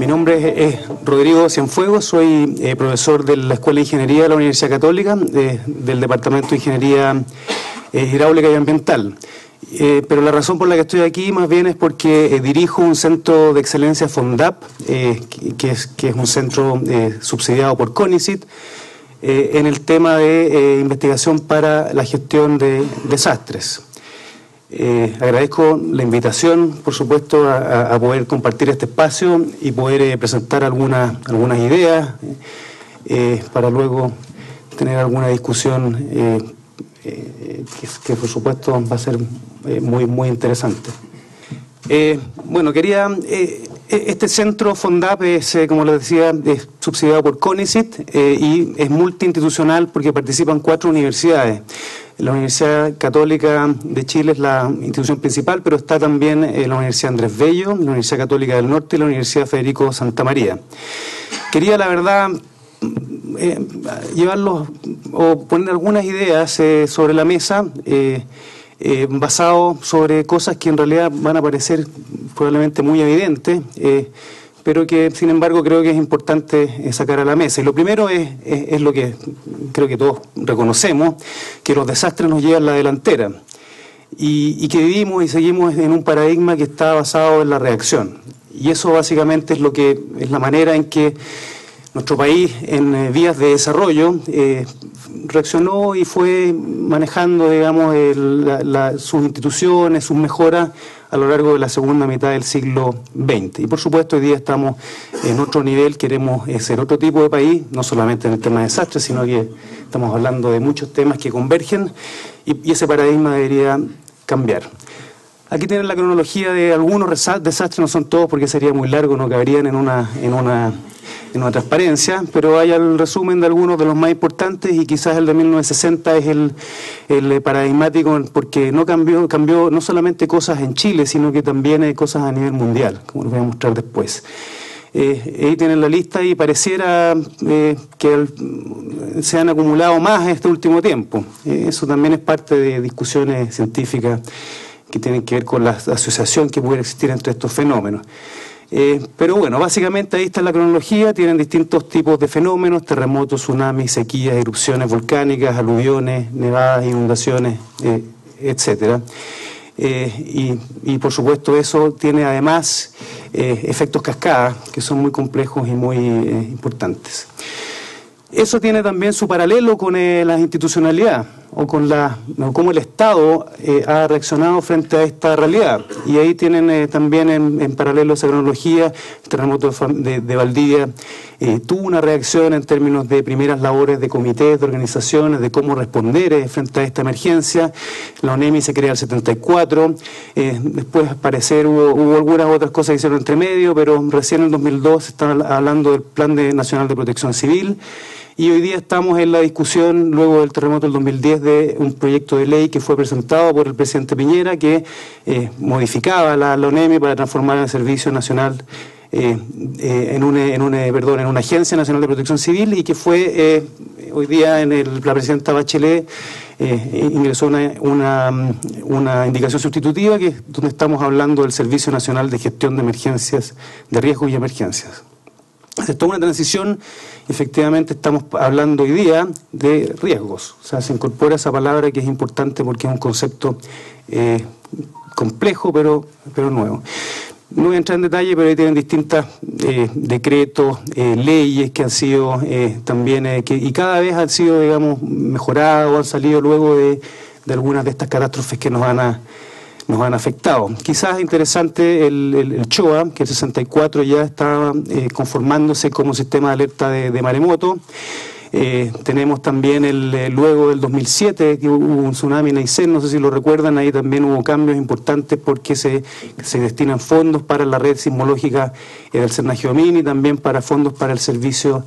nombre es Rodrigo Cienfuegos, soy profesor de la Escuela de Ingeniería de la Universidad Católica, del Departamento de Ingeniería Hidráulica y Ambiental. Pero la razón por la que estoy aquí más bien es porque dirijo un centro de excelencia FONDAP, que es un centro subsidiado por CONICYT, en el tema de investigación para la gestión de desastres. Agradezco la invitación, por supuesto, a poder compartir este espacio y poder presentar algunas ideas para luego tener alguna discusión que por supuesto va a ser muy interesante. Bueno, este centro FONDAP es, como les decía, es subsidiado por CONICYT y es multiinstitucional porque participan 4 universidades. La Universidad Católica de Chile es la institución principal, pero está también la Universidad Andrés Bello, la Universidad Católica del Norte y la Universidad Federico Santa María. Quería, la verdad, llevarlos o poner algunas ideas sobre la mesa, basado sobre cosas que en realidad van a parecer probablemente muy evidentes, pero que sin embargo creo que es importante sacar a la mesa. Y lo primero es lo que creo que todos reconocemos, que los desastres nos llevan la delantera y que vivimos y seguimos en un paradigma que está basado en la reacción. Y eso básicamente es la manera en que nuestro país en vías de desarrollo reaccionó y fue manejando, digamos, sus instituciones, sus mejoras a lo largo de la segunda mitad del siglo XX. Y por supuesto hoy día estamos en otro nivel, queremos ser otro tipo de país, no solamente en el tema de desastres, sino que estamos hablando de muchos temas que convergen y ese paradigma debería cambiar. Aquí tienen la cronología de algunos desastres, no son todos porque sería muy largo, no caberían en una transparencia, pero hay el resumen de algunos de los más importantes y quizás el de 1960 es el paradigmático porque no cambió no solamente cosas en Chile, sino que también cosas a nivel mundial, como les voy a mostrar después. Ahí tienen la lista y pareciera que se han acumulado más este último tiempo. Eso también es parte de discusiones científicas que tienen que ver con la asociación que puede existir entre estos fenómenos. Pero bueno, básicamente ahí está la cronología, tienen distintos tipos de fenómenos, terremotos, tsunamis, sequías, erupciones volcánicas, aluviones, nevadas, inundaciones, etcétera. Y por supuesto eso tiene además efectos cascada que son muy complejos y muy importantes. Eso tiene también su paralelo con la institucionalidad o con cómo el Estado ha reaccionado frente a esta realidad. Y ahí tienen también en paralelo esa cronología. El terremoto de Valdivia tuvo una reacción en términos de primeras labores de comités, de organizaciones, de cómo responder frente a esta emergencia. La ONEMI se crea en el 74. Después, al parecer, hubo algunas otras cosas que hicieron entre medio, pero recién en el 2002 se está hablando del Plan Nacional de Protección Civil. Y hoy día estamos en la discusión, luego del terremoto del 2010, de un proyecto de ley que fue presentado por el presidente Piñera que modificaba la ONEMI para transformar el Servicio Nacional en una Agencia Nacional de Protección Civil y que fue hoy día la presidenta Bachelet ingresó una indicación sustitutiva que es donde estamos hablando del Servicio Nacional de Gestión de Emergencias, de Riesgos y Emergencias. Es toda una transición, efectivamente estamos hablando hoy día de riesgos, o sea, se incorpora esa palabra que es importante porque es un concepto complejo pero nuevo. No voy a entrar en detalle, pero ahí tienen distintos decretos, leyes que han sido también, y cada vez han sido, digamos, mejoradas o han salido luego de algunas de estas catástrofes que nos han afectado. Quizás interesante el CHOA, que el 64 ya estaba conformándose como sistema de alerta de maremoto. Tenemos también luego del 2007, que hubo un tsunami en Aysén, no sé si lo recuerdan, ahí también hubo cambios importantes porque se destinan fondos para la red sismológica del Cernagiomín y también para fondos para el servicio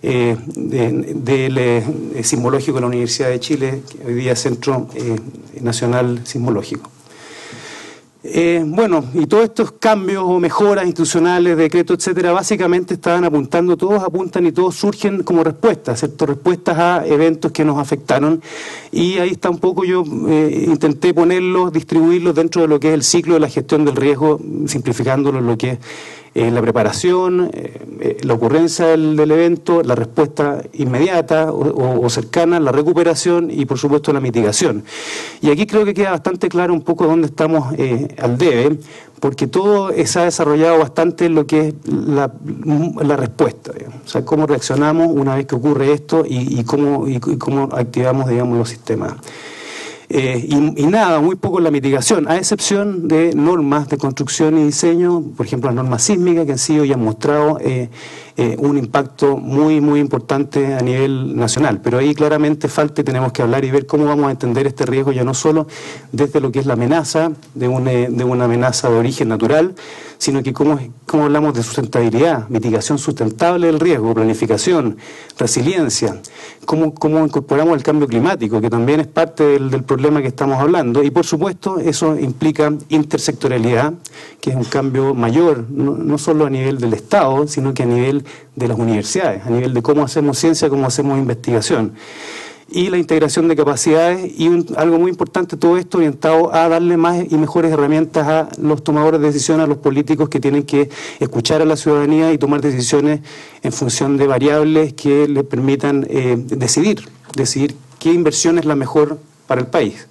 sismológico de la Universidad de Chile, que hoy día es Centro Nacional Sismológico. Bueno, y todos estos cambios o mejoras institucionales, decretos, etcétera, básicamente estaban apuntando, todos apuntan y todos surgen como respuestas, ¿cierto? Respuestas a eventos que nos afectaron, y ahí está un poco, yo intenté ponerlos, distribuirlos dentro de lo que es el ciclo de la gestión del riesgo, simplificándolo en lo que es la preparación, la ocurrencia del evento, la respuesta inmediata o cercana, la recuperación y, por supuesto, la mitigación. Y aquí creo que queda bastante claro un poco dónde estamos al debe, porque todo se ha desarrollado bastante en lo que es la respuesta, digamos. O sea, cómo reaccionamos una vez que ocurre esto y cómo activamos, digamos, los sistemas. Y nada, muy poco en la mitigación, a excepción de normas de construcción y diseño, por ejemplo las normas sísmicas, que han sido y han mostrado un impacto muy importante a nivel nacional. Pero ahí claramente falta y tenemos que hablar y ver cómo vamos a entender este riesgo, ya no solo desde lo que es la amenaza, de una amenaza de origen natural, sino que cómo hablamos de sustentabilidad, mitigación sustentable del riesgo, planificación, resiliencia, cómo incorporamos el cambio climático, que también es parte del problema que estamos hablando, y por supuesto eso implica intersectorialidad, que es un cambio mayor, no solo a nivel del Estado, sino que a nivel de las universidades, a nivel de cómo hacemos ciencia, cómo hacemos investigación. Y la integración de capacidades y algo muy importante, todo esto orientado a darle más y mejores herramientas a los tomadores de decisiones, a los políticos que tienen que escuchar a la ciudadanía y tomar decisiones en función de variables que les permitan decidir qué inversión es la mejor para el país.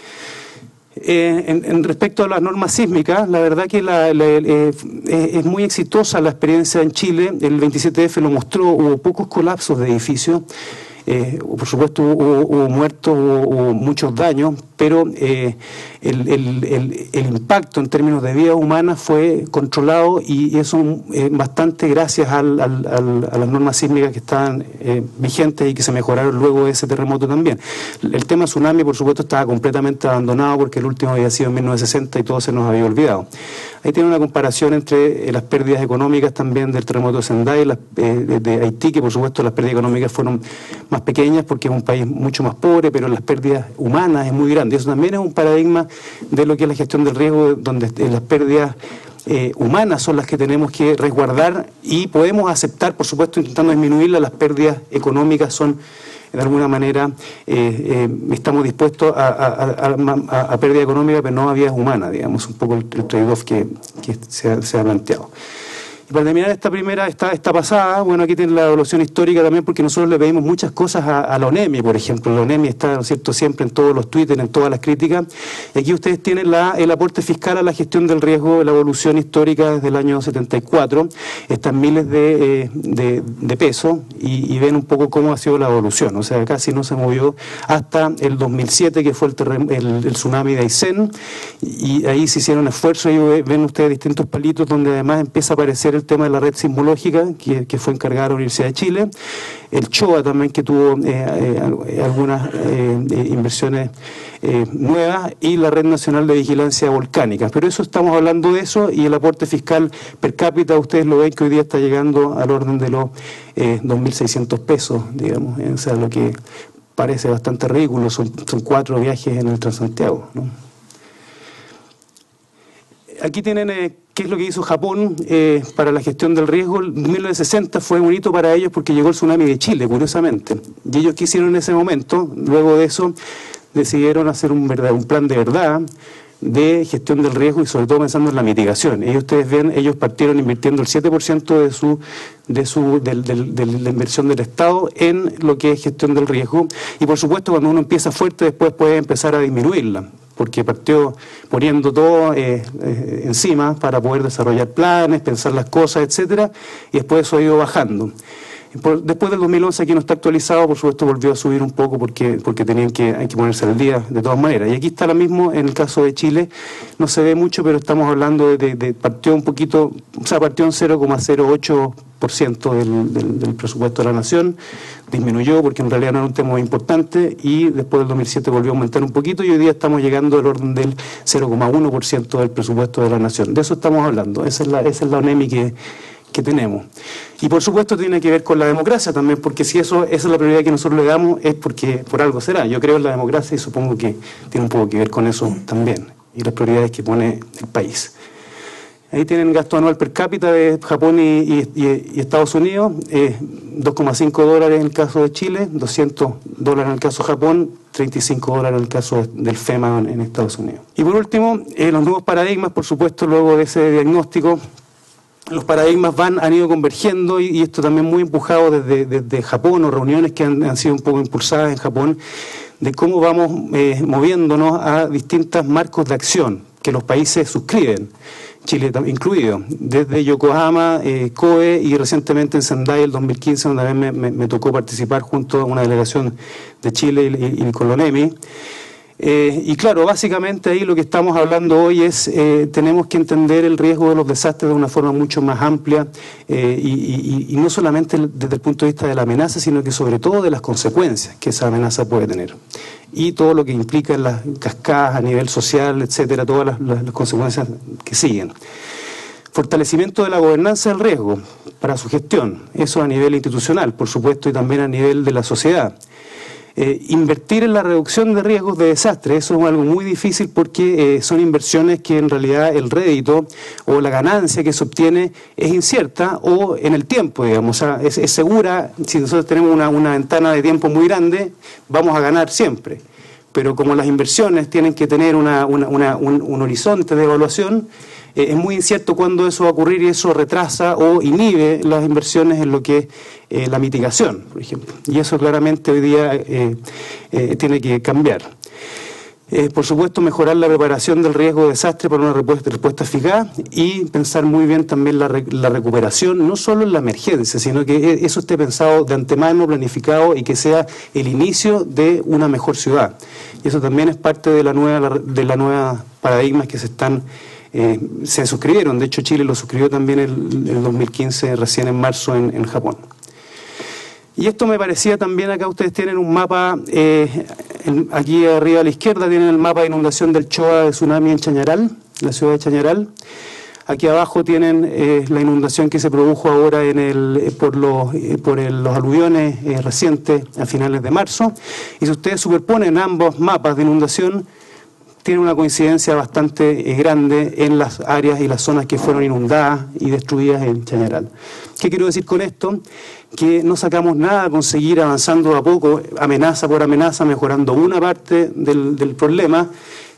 En respecto a las normas sísmicas, la verdad que es muy exitosa la experiencia en Chile. El 27F lo mostró, hubo pocos colapsos de edificios. Por supuesto hubo muertos, hubo muchos daños, pero el impacto en términos de vidas humanas fue controlado, y eso bastante gracias a las normas sísmicas que estaban vigentes y que se mejoraron luego de ese terremoto también. El tema tsunami, por supuesto, estaba completamente abandonado porque el último había sido en 1960 y todo se nos había olvidado. Ahí tiene una comparación entre las pérdidas económicas también del terremoto de Sendai, de Haití, que por supuesto las pérdidas económicas fueron más pequeñas porque es un país mucho más pobre, pero las pérdidas humanas es muy grande. Eso también es un paradigma de lo que es la gestión del riesgo, donde las pérdidas humanas son las que tenemos que resguardar y podemos aceptar, por supuesto, intentando disminuirlas. Las pérdidas económicas son, de alguna manera, estamos dispuestos a pérdida económica, pero no a vidas humanas, digamos, un poco el trade-off que se ha planteado. Y para terminar esta pasada, bueno, aquí tienen la evaluación histórica también, porque nosotros le pedimos muchas cosas a la ONEMI, por ejemplo. La ONEMI está, ¿no es cierto?, siempre en todos los Twitter, en todas las críticas. Y aquí ustedes tienen el aporte fiscal a la gestión del riesgo, la evolución histórica desde el año 74. Están miles de pesos y ven un poco cómo ha sido la evolución. O sea, casi no se movió hasta el 2007, que fue el tsunami de Aysén. Y ahí se hicieron esfuerzos, y ven ustedes distintos palitos donde además empieza a aparecer el tema de la red sismológica que fue encargada a la Universidad de Chile, el CHOA también, que tuvo algunas inversiones nuevas, y la Red Nacional de Vigilancia Volcánica. Pero eso, estamos hablando de eso, y el aporte fiscal per cápita, ustedes lo ven que hoy día está llegando al orden de los 2.600 pesos, digamos, o sea, lo que parece bastante ridículo, son 4 viajes en el Transantiago, ¿no? Aquí tienen qué es lo que hizo Japón para la gestión del riesgo. 1960 fue un hito para ellos porque llegó el tsunami de Chile, curiosamente. Y ellos, ¿qué hicieron en ese momento? Luego de eso decidieron hacer un plan de verdad de gestión del riesgo, y sobre todo pensando en la mitigación. Y ustedes ven, ellos partieron invirtiendo el 7% de la inversión del Estado en lo que es gestión del riesgo. Y por supuesto, cuando uno empieza fuerte, después puede empezar a disminuirla, porque partió poniendo todo encima para poder desarrollar planes, pensar las cosas, etcétera, y después eso ha ido bajando. Después del 2011, aquí no está actualizado, por supuesto volvió a subir un poco porque hay que ponerse al día de todas maneras. Y aquí está lo mismo en el caso de Chile, no se ve mucho, pero estamos hablando de partió un poquito, o sea, partió en 0,08% del presupuesto de la nación, disminuyó porque en realidad no era un tema muy importante, y después del 2007 volvió a aumentar un poquito, y hoy día estamos llegando al orden del 0,1% del presupuesto de la nación. De eso estamos hablando, esa es la ONEMI que tenemos. Y por supuesto tiene que ver con la democracia también, porque si esa es la prioridad que nosotros le damos, es porque por algo será. Yo creo en la democracia y supongo que tiene un poco que ver con eso también. y las prioridades que pone el país. Ahí tienen gasto anual per cápita de Japón y Estados Unidos, $2,5 en el caso de Chile, $200 en el caso de Japón, $35 en el caso del FEMA en Estados Unidos. Y por último, los nuevos paradigmas, por supuesto, luego de ese diagnóstico, los paradigmas han ido convergiendo y esto también muy empujado desde Japón, o reuniones que han sido un poco impulsadas en Japón, de cómo vamos moviéndonos a distintos marcos de acción que los países suscriben, Chile incluido, desde Yokohama, COE y recientemente en Sendai el 2015, donde también me tocó participar junto a una delegación de Chile y con l'ONEMI. Y claro, básicamente ahí lo que estamos hablando hoy es, tenemos que entender el riesgo de los desastres de una forma mucho más amplia y no solamente desde el punto de vista de la amenaza, sino que sobre todo de las consecuencias que esa amenaza puede tener. Y todo lo que implica en las cascadas a nivel social, etcétera, todas las consecuencias que siguen. Fortalecimiento de la gobernanza del riesgo para su gestión, eso a nivel institucional, por supuesto, y también a nivel de la sociedad. Invertir en la reducción de riesgos de desastre, eso es algo muy difícil porque son inversiones que en realidad el rédito o la ganancia que se obtiene es incierta o en el tiempo, digamos, o sea, es segura. Si nosotros tenemos una ventana de tiempo muy grande, vamos a ganar siempre. Pero como las inversiones tienen que tener un horizonte de evaluación, es muy incierto cuándo eso va a ocurrir y eso retrasa o inhibe las inversiones en lo que es la mitigación, por ejemplo. Y eso claramente hoy día tiene que cambiar. Por supuesto, mejorar la preparación del riesgo de desastre para una respuesta eficaz y pensar muy bien también la recuperación, no solo en la emergencia, sino que eso esté pensado de antemano, planificado y que sea el inicio de una mejor ciudad. Y eso también es parte de la nueva paradigmas que se suscribieron. De hecho, Chile lo suscribió también el 2015, recién en marzo en Japón. Y esto me parecía también, acá ustedes tienen un mapa, aquí arriba a la izquierda tienen el mapa de inundación del Choa de tsunami en Chañaral, la ciudad de Chañaral. Aquí abajo tienen la inundación que se produjo ahora por los aluviones recientes a finales de marzo. Y si ustedes superponen ambos mapas de inundación, tiene una coincidencia bastante grande en las áreas y las zonas que fueron inundadas y destruidas en Chañaral. ¿Qué quiero decir con esto? Que no sacamos nada con seguir avanzando a poco, amenaza por amenaza, mejorando una parte del problema.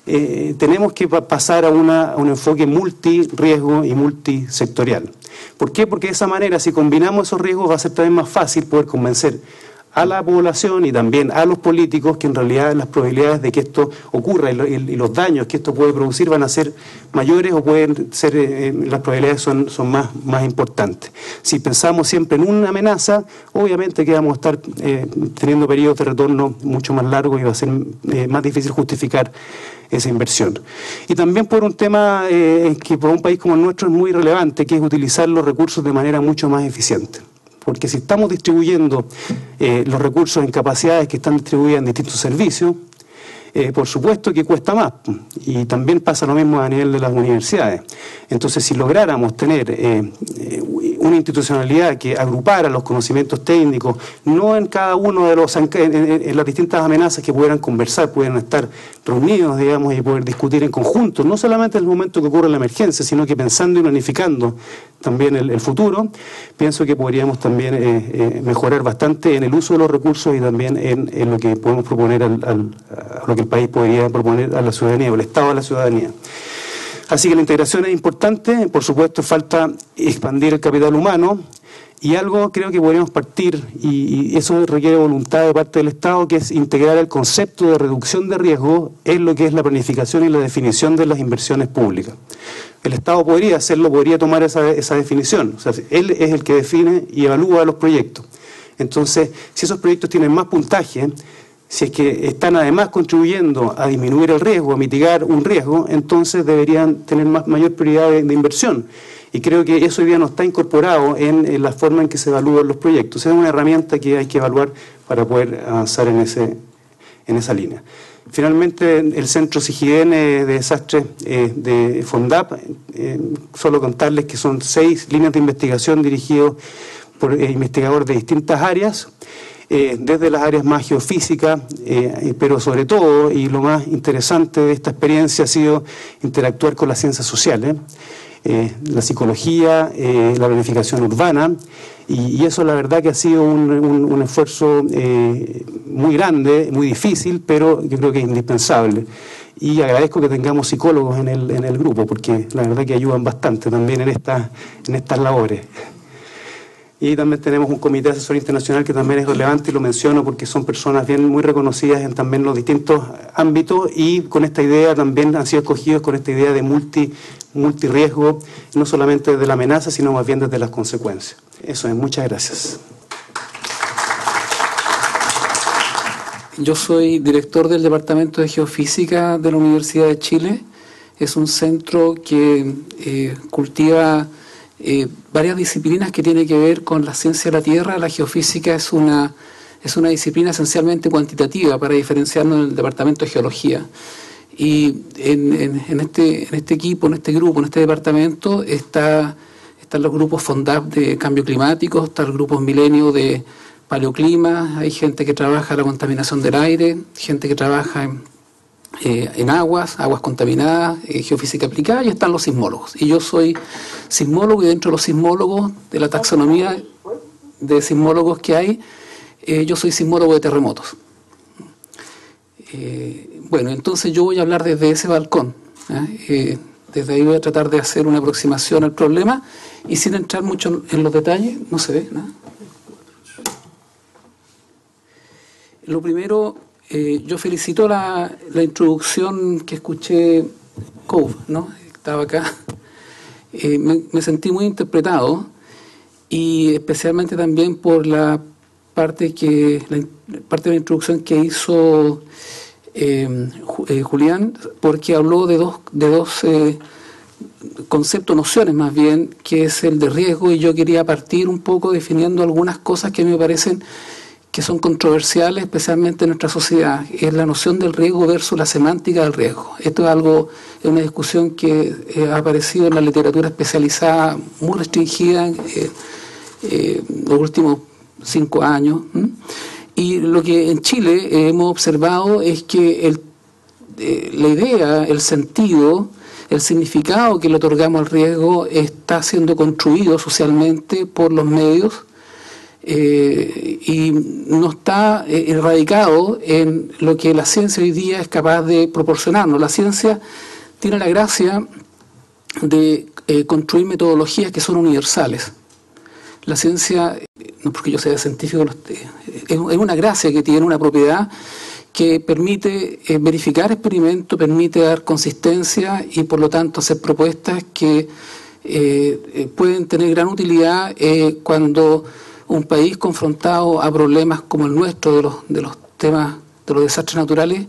Tenemos que pasar a un enfoque multirriesgo y multisectorial. ¿Por qué? Porque de esa manera, si combinamos esos riesgos, va a ser también más fácil poder convencer a la población y también a los políticos que en realidad las probabilidades de que esto ocurra y los daños que esto puede producir van a ser mayores o pueden ser, las probabilidades son más importantes. Si pensamos siempre en una amenaza, obviamente que vamos a estar teniendo periodos de retorno mucho más largos y va a ser más difícil justificar esa inversión. Y también por un tema que para un país como el nuestro es muy relevante, que es utilizar los recursos de manera mucho más eficiente. Porque si estamos distribuyendo los recursos en capacidades que están distribuidas en distintos servicios, por supuesto que cuesta más. Y también pasa lo mismo a nivel de las universidades. Entonces, si lográramos tener una institucionalidad que agrupara los conocimientos técnicos, no en cada uno de en las distintas amenazas que pudieran conversar, pudieran estar reunidos, digamos, y poder discutir en conjunto, no solamente en el momento que ocurre la emergencia, sino que pensando y planificando también el futuro, pienso que podríamos también mejorar bastante en el uso de los recursos y también en lo que podemos proponer, a lo que el país podría proponer a la ciudadanía, o el Estado a la ciudadanía. Así que la integración es importante, por supuesto falta expandir el capital humano y algo creo que podríamos partir, y eso requiere voluntad de parte del Estado, que es integrar el concepto de reducción de riesgo en lo que es la planificación y la definición de las inversiones públicas. El Estado podría hacerlo, podría tomar esa definición, o sea, él es el que define y evalúa los proyectos. Entonces, si esos proyectos tienen más puntaje, si es que están además contribuyendo a disminuir el riesgo, a mitigar un riesgo, entonces deberían tener mayor prioridad de inversión. Y creo que eso hoy día no está incorporado en la forma en que se evalúan los proyectos. Es una herramienta que hay que evaluar para poder avanzar en esa línea. Finalmente, el Centro SIGIDEN de Desastres de FONDAP, solo contarles que son 6 líneas de investigación dirigidos por investigadores de distintas áreas. desde las áreas más geofísicas, pero sobre todo, y lo más interesante de esta experiencia ha sido interactuar con las ciencias sociales, la psicología, la planificación urbana, y eso la verdad que ha sido un esfuerzo muy grande, muy difícil, pero yo creo que es indispensable. Y agradezco que tengamos psicólogos en el grupo, porque la verdad que ayudan bastante también en estas labores. Y también tenemos un comité asesor internacional que también es relevante, y lo menciono porque son personas bien muy reconocidas en también los distintos ámbitos, y con esta idea también han sido escogidos con esta idea de multirriesgo, no solamente desde la amenaza, sino más bien desde las consecuencias. Eso es, muchas gracias. Yo soy director del Departamento de Geofísica de la Universidad de Chile. Es un centro que cultiva varias disciplinas que tienen que ver con la ciencia de la Tierra. La geofísica es una disciplina esencialmente cuantitativa para diferenciarnos del Departamento de Geología. Y en este equipo, en este grupo, en este departamento están los grupos FONDAP de cambio climático, está el grupo Milenio de paleoclima, hay gente que trabaja la contaminación del aire, gente que trabaja en aguas contaminadas, geofísica aplicada, y están los sismólogos. Y yo soy sismólogo, y dentro de los sismólogos, de la taxonomía de sismólogos que hay, yo soy sismólogo de terremotos. Bueno, entonces yo voy a hablar desde ese balcón. Desde ahí voy a tratar de hacer una aproximación al problema, y sin entrar mucho en los detalles. No se ve nada. Lo primero, yo felicito la introducción que escuché, Cove, ¿no? Estaba acá. Me sentí muy interpretado, y especialmente también por la parte de la introducción que hizo Julián, porque habló de dos conceptos, nociones más bien, que es el de riesgo, y yo quería partir un poco definiendo algunas cosas que me parecen que son controversiales, especialmente en nuestra sociedad. Es la noción del riesgo versus la semántica del riesgo. Esto es una discusión que ha aparecido en la literatura especializada, muy restringida en los últimos 5 años. Y lo que en Chile hemos observado es que la idea, el sentido, el significado que le otorgamos al riesgo está siendo construido socialmente por los medios, y no está erradicado en lo que la ciencia hoy día es capaz de proporcionarnos. La ciencia tiene la gracia de construir metodologías que son universales. La ciencia, no porque yo sea científico, es una gracia que tiene, una propiedad que permite verificar experimentos, permite dar consistencia, y por lo tanto hacer propuestas que pueden tener gran utilidad cuando un país confrontado a problemas como el nuestro, de los temas de los desastres naturales,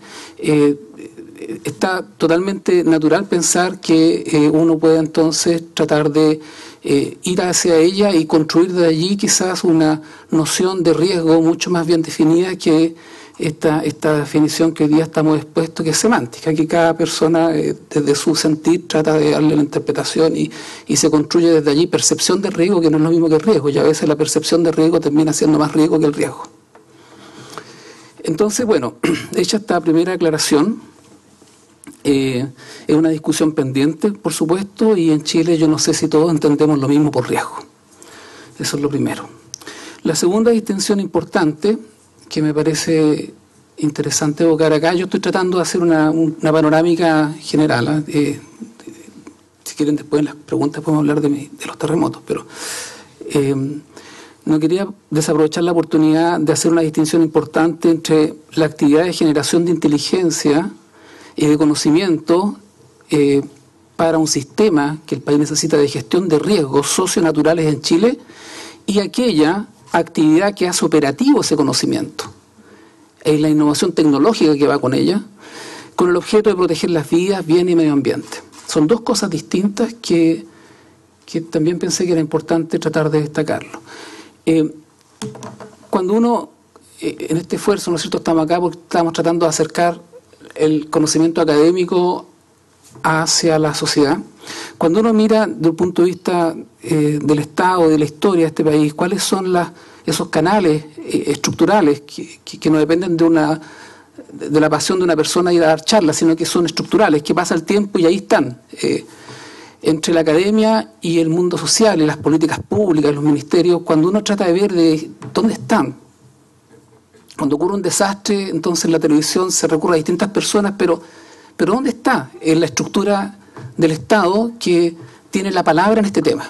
está totalmente natural pensar que uno puede entonces tratar de ir hacia ella y construir de allí quizás una noción de riesgo mucho más bien definida que esta definición que hoy día estamos expuestos, que es semántica, que cada persona desde su sentir trata de darle la interpretación, y se construye desde allí percepción de riesgo, que no es lo mismo que riesgo, y a veces la percepción de riesgo termina siendo más riesgo que el riesgo. Entonces, bueno, hecha esta primera aclaración, es una discusión pendiente, por supuesto, y en Chile yo no sé si todos entendemos lo mismo por riesgo. Eso es lo primero. La segunda distinción importante, que me parece interesante evocar acá, yo estoy tratando de hacer una panorámica general. Si quieren después en las preguntas podemos hablar de los terremotos, pero no quería desaprovechar la oportunidad de hacer una distinción importante entre la actividad de generación de inteligencia y de conocimiento para un sistema que el país necesita de gestión de riesgos socionaturales en Chile, y aquella actividad que hace operativo ese conocimiento. Es la innovación tecnológica que va con ella, con el objeto de proteger las vidas, bienes y medio ambiente. Son dos cosas distintas que también pensé que era importante tratar de destacarlo. Cuando uno, en este esfuerzo, ¿no es cierto?, estamos acá porque estamos tratando de acercar el conocimiento académico hacia la sociedad. Cuando uno mira desde el punto de vista del Estado, de la historia de este país, cuáles son esos canales estructurales que no dependen de la pasión de una persona ir a dar charlas, sino que son estructurales, que pasa el tiempo y ahí están, entre la academia y el mundo social y las políticas públicas, los ministerios, cuando uno trata de ver de dónde están. Cuando ocurre un desastre, entonces en la televisión se recurre a distintas personas, pero ¿dónde está en la estructura del Estado que tiene la palabra en este tema?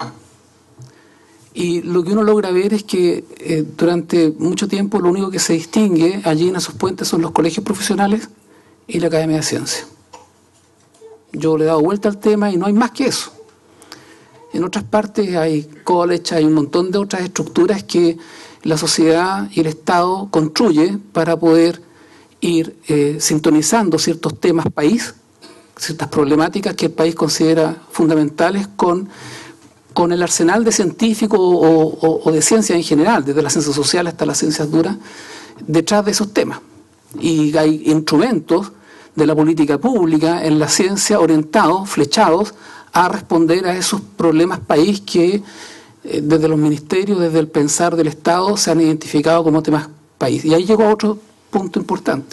Y lo que uno logra ver es que durante mucho tiempo lo único que se distingue allí en esos puentes son los colegios profesionales y la Academia de Ciencias. Yo le he dado vuelta al tema y no hay más que eso. En otras partes hay college, hay un montón de otras estructuras que la sociedad y el Estado construye para poder ir sintonizando ciertos temas país, ciertas problemáticas que el país considera fundamentales con el arsenal de científicos o de ciencias en general, desde las ciencias sociales hasta las ciencias duras, detrás de esos temas. Y hay instrumentos de la política pública en la ciencia orientados, flechados, a responder a esos problemas país que desde los ministerios, desde el pensar del Estado, se han identificado como temas país. Y ahí llegó a otro punto importante,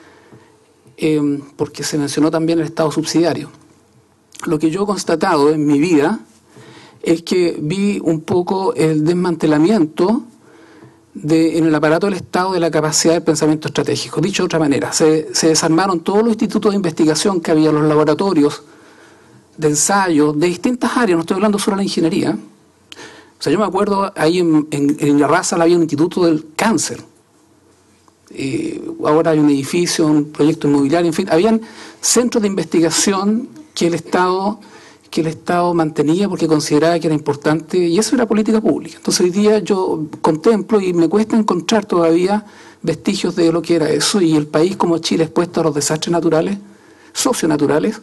porque se mencionó también el Estado subsidiario. Lo que yo he constatado en mi vida es que vi un poco el desmantelamiento en el aparato del Estado de la capacidad del pensamiento estratégico. Dicho de otra manera, se desarmaron todos los institutos de investigación que había, los laboratorios de ensayo, de distintas áreas, no estoy hablando solo de la ingeniería. O sea, yo me acuerdo, ahí en La Raza había un instituto del cáncer. Ahora hay un edificio, un proyecto inmobiliario, en fin, habían centros de investigación que el Estado mantenía porque consideraba que era importante, y eso era política pública. Entonces hoy día yo contemplo y me cuesta encontrar todavía vestigios de lo que era eso, y el país como Chile expuesto a los desastres naturales, socionaturales,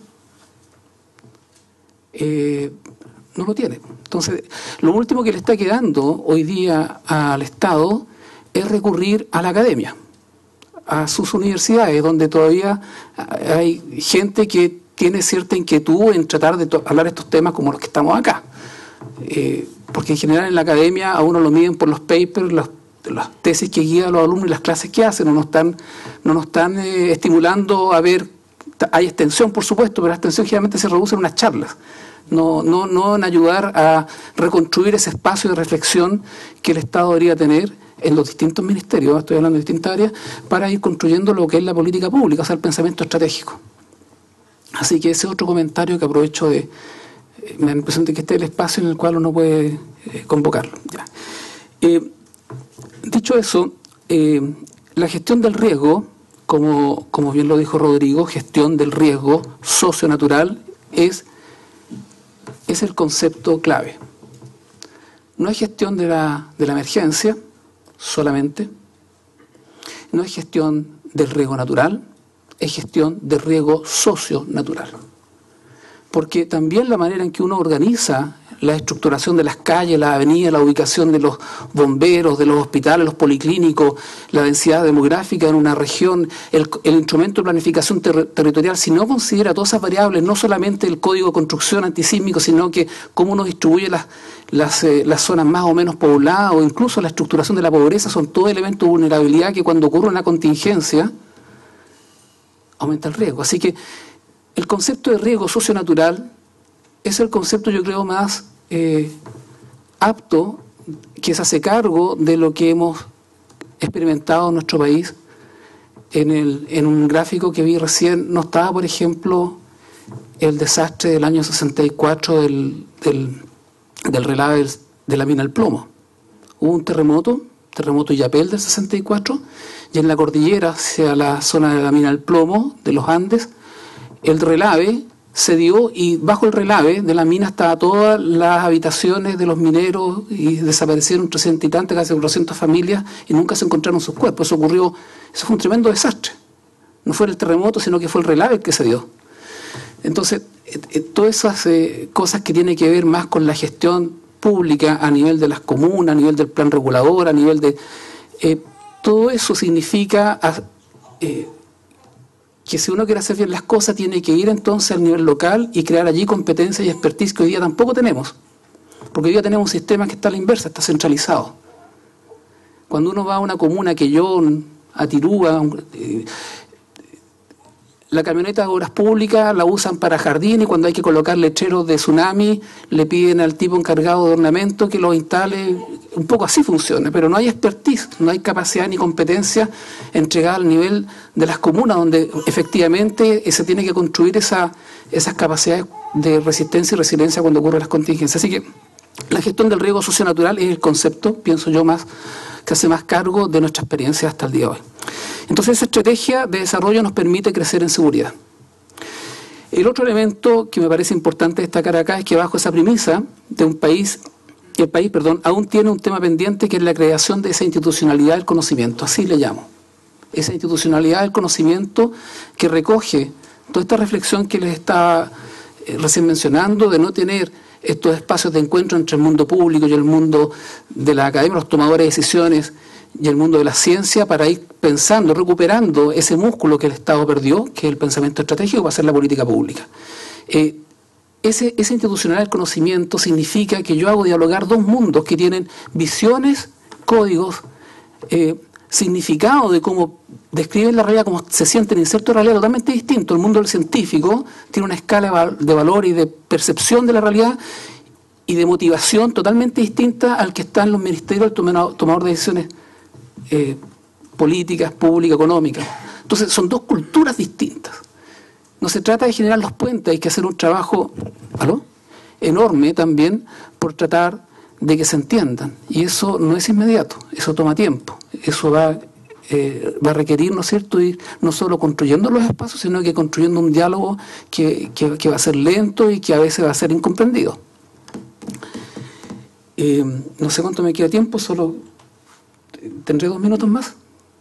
no lo tiene. Entonces, lo último que le está quedando hoy día al Estado es recurrir a la academia, a sus universidades, donde todavía hay gente que tiene cierta inquietud en tratar de hablar estos temas como los que estamos acá. Porque en general en la academia a uno lo miden por los papers, las tesis que guían a los alumnos y las clases que hacen, no nos están estimulando a ver. Hay extensión, por supuesto, pero la extensión generalmente se reduce en unas charlas, no en ayudar a reconstruir ese espacio de reflexión que el Estado debería tener en los distintos ministerios, estoy hablando de distintas áreas, para ir construyendo lo que es la política pública, o sea, el pensamiento estratégico. Así que ese otro comentario que aprovecho me da la impresión de que este es el espacio en el cual uno puede convocarlo. Ya. Dicho eso, la gestión del riesgo, como bien lo dijo Rodrigo, gestión del riesgo socionatural es el concepto clave. No es gestión de la emergencia solamente, no es gestión del riesgo natural, es gestión del riesgo socionatural. Porque también la manera en que uno organiza la estructuración de las calles, las avenidas, la ubicación de los bomberos, de los hospitales, los policlínicos, la densidad demográfica en una región, el instrumento de planificación territorial, si no considera todas esas variables, no solamente el código de construcción antisísmico, sino que cómo uno distribuye las zonas más o menos pobladas, o incluso la estructuración de la pobreza, son todos elementos de vulnerabilidad que cuando ocurre una contingencia aumenta el riesgo. Así que el concepto de riesgo socionatural es el concepto, yo creo, más apto, que se hace cargo de lo que hemos experimentado en nuestro país. En un gráfico que vi recién no estaba, por ejemplo, el desastre del año 64 del relave de la mina del plomo. Hubo un terremoto Illapel del 64, y en la cordillera, hacia la zona de la mina del plomo, de los Andes, el relave se dio, y bajo el relave de la mina estaban todas las habitaciones de los mineros, y desaparecieron 300 y tantas, casi 400 familias, y nunca se encontraron sus cuerpos. Eso fue un tremendo desastre. No fue el terremoto, sino que fue el relave el que se dio. Entonces, todas esas cosas que tienen que ver más con la gestión pública a nivel de las comunas, a nivel del plan regulador, a nivel de... todo eso significa que si uno quiere hacer bien las cosas, tiene que ir entonces al nivel local y crear allí competencia y expertise que hoy día tampoco tenemos. Porque hoy día tenemos un sistema que está a la inversa, está centralizado. Cuando uno va a una comuna, a Quellón, a Tirúa, la camioneta de obras públicas la usan para jardín, y cuando hay que colocar lecheros de tsunami le piden al tipo encargado de ornamento que los instale. Un poco así funciona, pero no hay expertise, no hay capacidad ni competencia entregada al nivel de las comunas, donde efectivamente se tiene que construir esas capacidades de resistencia y resiliencia cuando ocurren las contingencias. Así que la gestión del riego socio-natural es el concepto, pienso yo, que hace más cargo de nuestra experiencia hasta el día de hoy. Entonces, esa estrategia de desarrollo nos permite crecer en seguridad. El otro elemento que me parece importante destacar acá es que bajo esa premisa de el país, aún tiene un tema pendiente, que es la creación de esa institucionalidad del conocimiento, así le llamo. Esa institucionalidad del conocimiento que recoge toda esta reflexión que les estaba recién mencionando, de no tener estos espacios de encuentro entre el mundo público y el mundo de la academia, los tomadores de decisiones, y el mundo de la ciencia, para ir pensando, recuperando ese músculo que el Estado perdió, que es el pensamiento estratégico, para hacer la política pública. Ese institucional del conocimiento significa que yo hago dialogar dos mundos que tienen visiones, códigos, significado de cómo describen la realidad, cómo se sienten insertos en realidad totalmente distinto. El mundo del científico tiene una escala de valor y de percepción de la realidad y de motivación totalmente distinta al que está en los ministerios del tomador de decisiones políticas, públicas, económicas. Entonces son dos culturas distintas. No se trata de generar los puentes, hay que hacer un trabajo enorme también por tratar de que se entiendan. Y eso no es inmediato, eso toma tiempo. Eso va a requerir, ¿no es cierto?, ir no solo construyendo los espacios, sino que construyendo un diálogo que va a ser lento y que a veces va a ser incomprendido. No sé cuánto me queda tiempo, solo tendré 2 minutos más.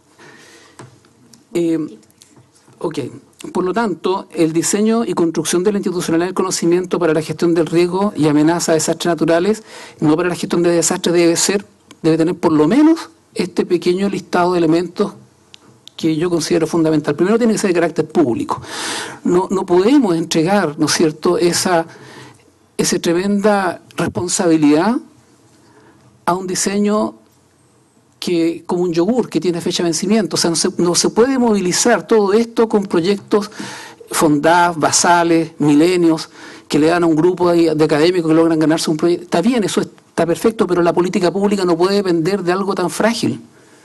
Ok. Por lo tanto, el diseño y construcción de la institucionalidad del conocimiento para la gestión del riesgo y amenaza a desastres naturales, no para la gestión de desastres, debe tener por lo menos este pequeño listado de elementos que yo considero fundamental. Primero, tiene que ser de carácter público. No podemos entregar, ¿no es cierto?, esa tremenda responsabilidad a un diseño como un yogur que tiene fecha de vencimiento. O sea, no se puede movilizar todo esto con proyectos FONDAF, basales, milenios, que le dan a un grupo de académicos que logran ganarse un proyecto. Está bien, eso está perfecto, pero la política pública no puede depender de algo tan frágil.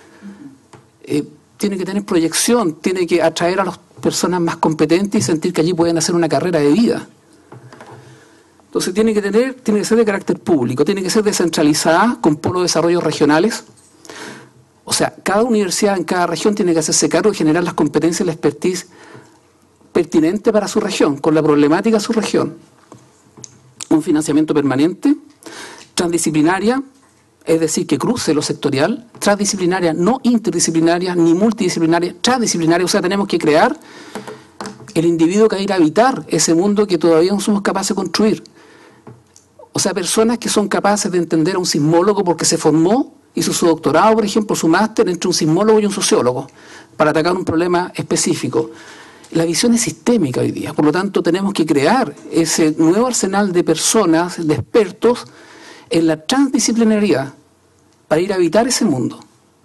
Tiene que tener proyección, tiene que atraer a las personas más competentes y sentir que allí pueden hacer una carrera de vida. Entonces tiene que ser de carácter público, tiene que ser descentralizada, con polos de desarrollo regionales. O sea, cada universidad en cada región tiene que hacerse cargo de generar las competencias y la expertise pertinente para su región, con la problemática de su región. Un financiamiento permanente, transdisciplinaria, es decir, que cruce lo sectorial, transdisciplinaria, no interdisciplinaria ni multidisciplinaria, transdisciplinaria. O sea, tenemos que crear el individuo que va a ir a habitar ese mundo que todavía no somos capaces de construir. O sea, personas que son capaces de entender a un sismólogo porque se formó, hizo su doctorado, por ejemplo, su máster entre un sismólogo y un sociólogo, para atacar un problema específico. La visión es sistémica hoy día, por lo tanto tenemos que crear ese nuevo arsenal de personas, de expertos, en la transdisciplinariedad, para ir a habitar ese mundo.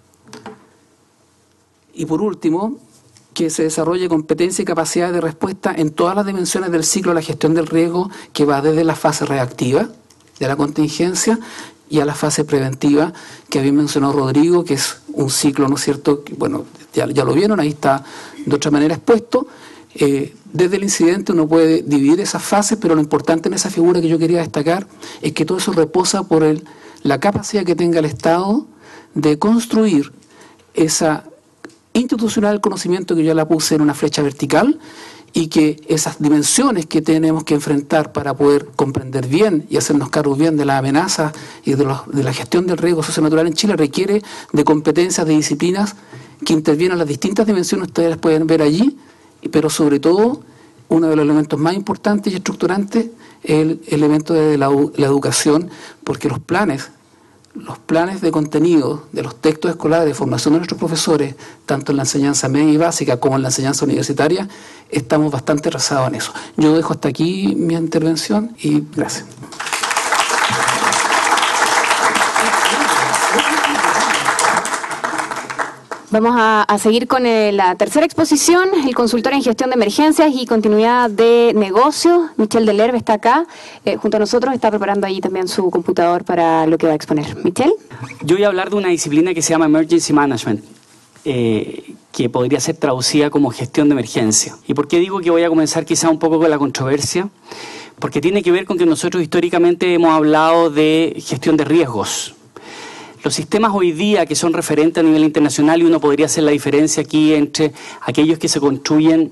Y por último, que se desarrolle competencia y capacidad de respuesta en todas las dimensiones del ciclo de la gestión del riesgo, que va desde la fase reactiva de la contingencia y a la fase preventiva, que había mencionado Rodrigo, que es un ciclo, ¿no es cierto? Bueno, ya lo vieron, ahí está de otra manera expuesto. Desde el incidente uno puede dividir esas fases, pero lo importante en esa figura que yo quería destacar es que todo eso reposa por la capacidad que tenga el Estado de construir esa institucional del conocimiento, que yo la puse en una flecha vertical, y que esas dimensiones que tenemos que enfrentar para poder comprender bien y hacernos cargo bien de las amenazas y de la gestión del riesgo socio-natural en Chile requiere de competencias, de disciplinas que intervienen en las distintas dimensiones, ustedes las pueden ver allí, pero sobre todo uno de los elementos más importantes y estructurantes es el elemento de la educación, porque los planes de contenido de los textos escolares de formación de nuestros profesores, tanto en la enseñanza media y básica como en la enseñanza universitaria, estamos bastante rezados en eso. Yo dejo hasta aquí mi intervención y gracias. Vamos a seguir con la tercera exposición, el consultor en gestión de emergencias y continuidad de negocios. Michel Delerve está acá, junto a nosotros, está preparando ahí también su computador para lo que va a exponer. Michel. Yo voy a hablar de una disciplina que se llama Emergency Management, que podría ser traducida como gestión de emergencia. ¿Y por qué digo que voy a comenzar quizá un poco con la controversia? Porque tiene que ver con que nosotros históricamente hemos hablado de gestión de riesgos. Los sistemas hoy día que son referentes a nivel internacional, y uno podría hacer la diferencia aquí entre aquellos que se construyen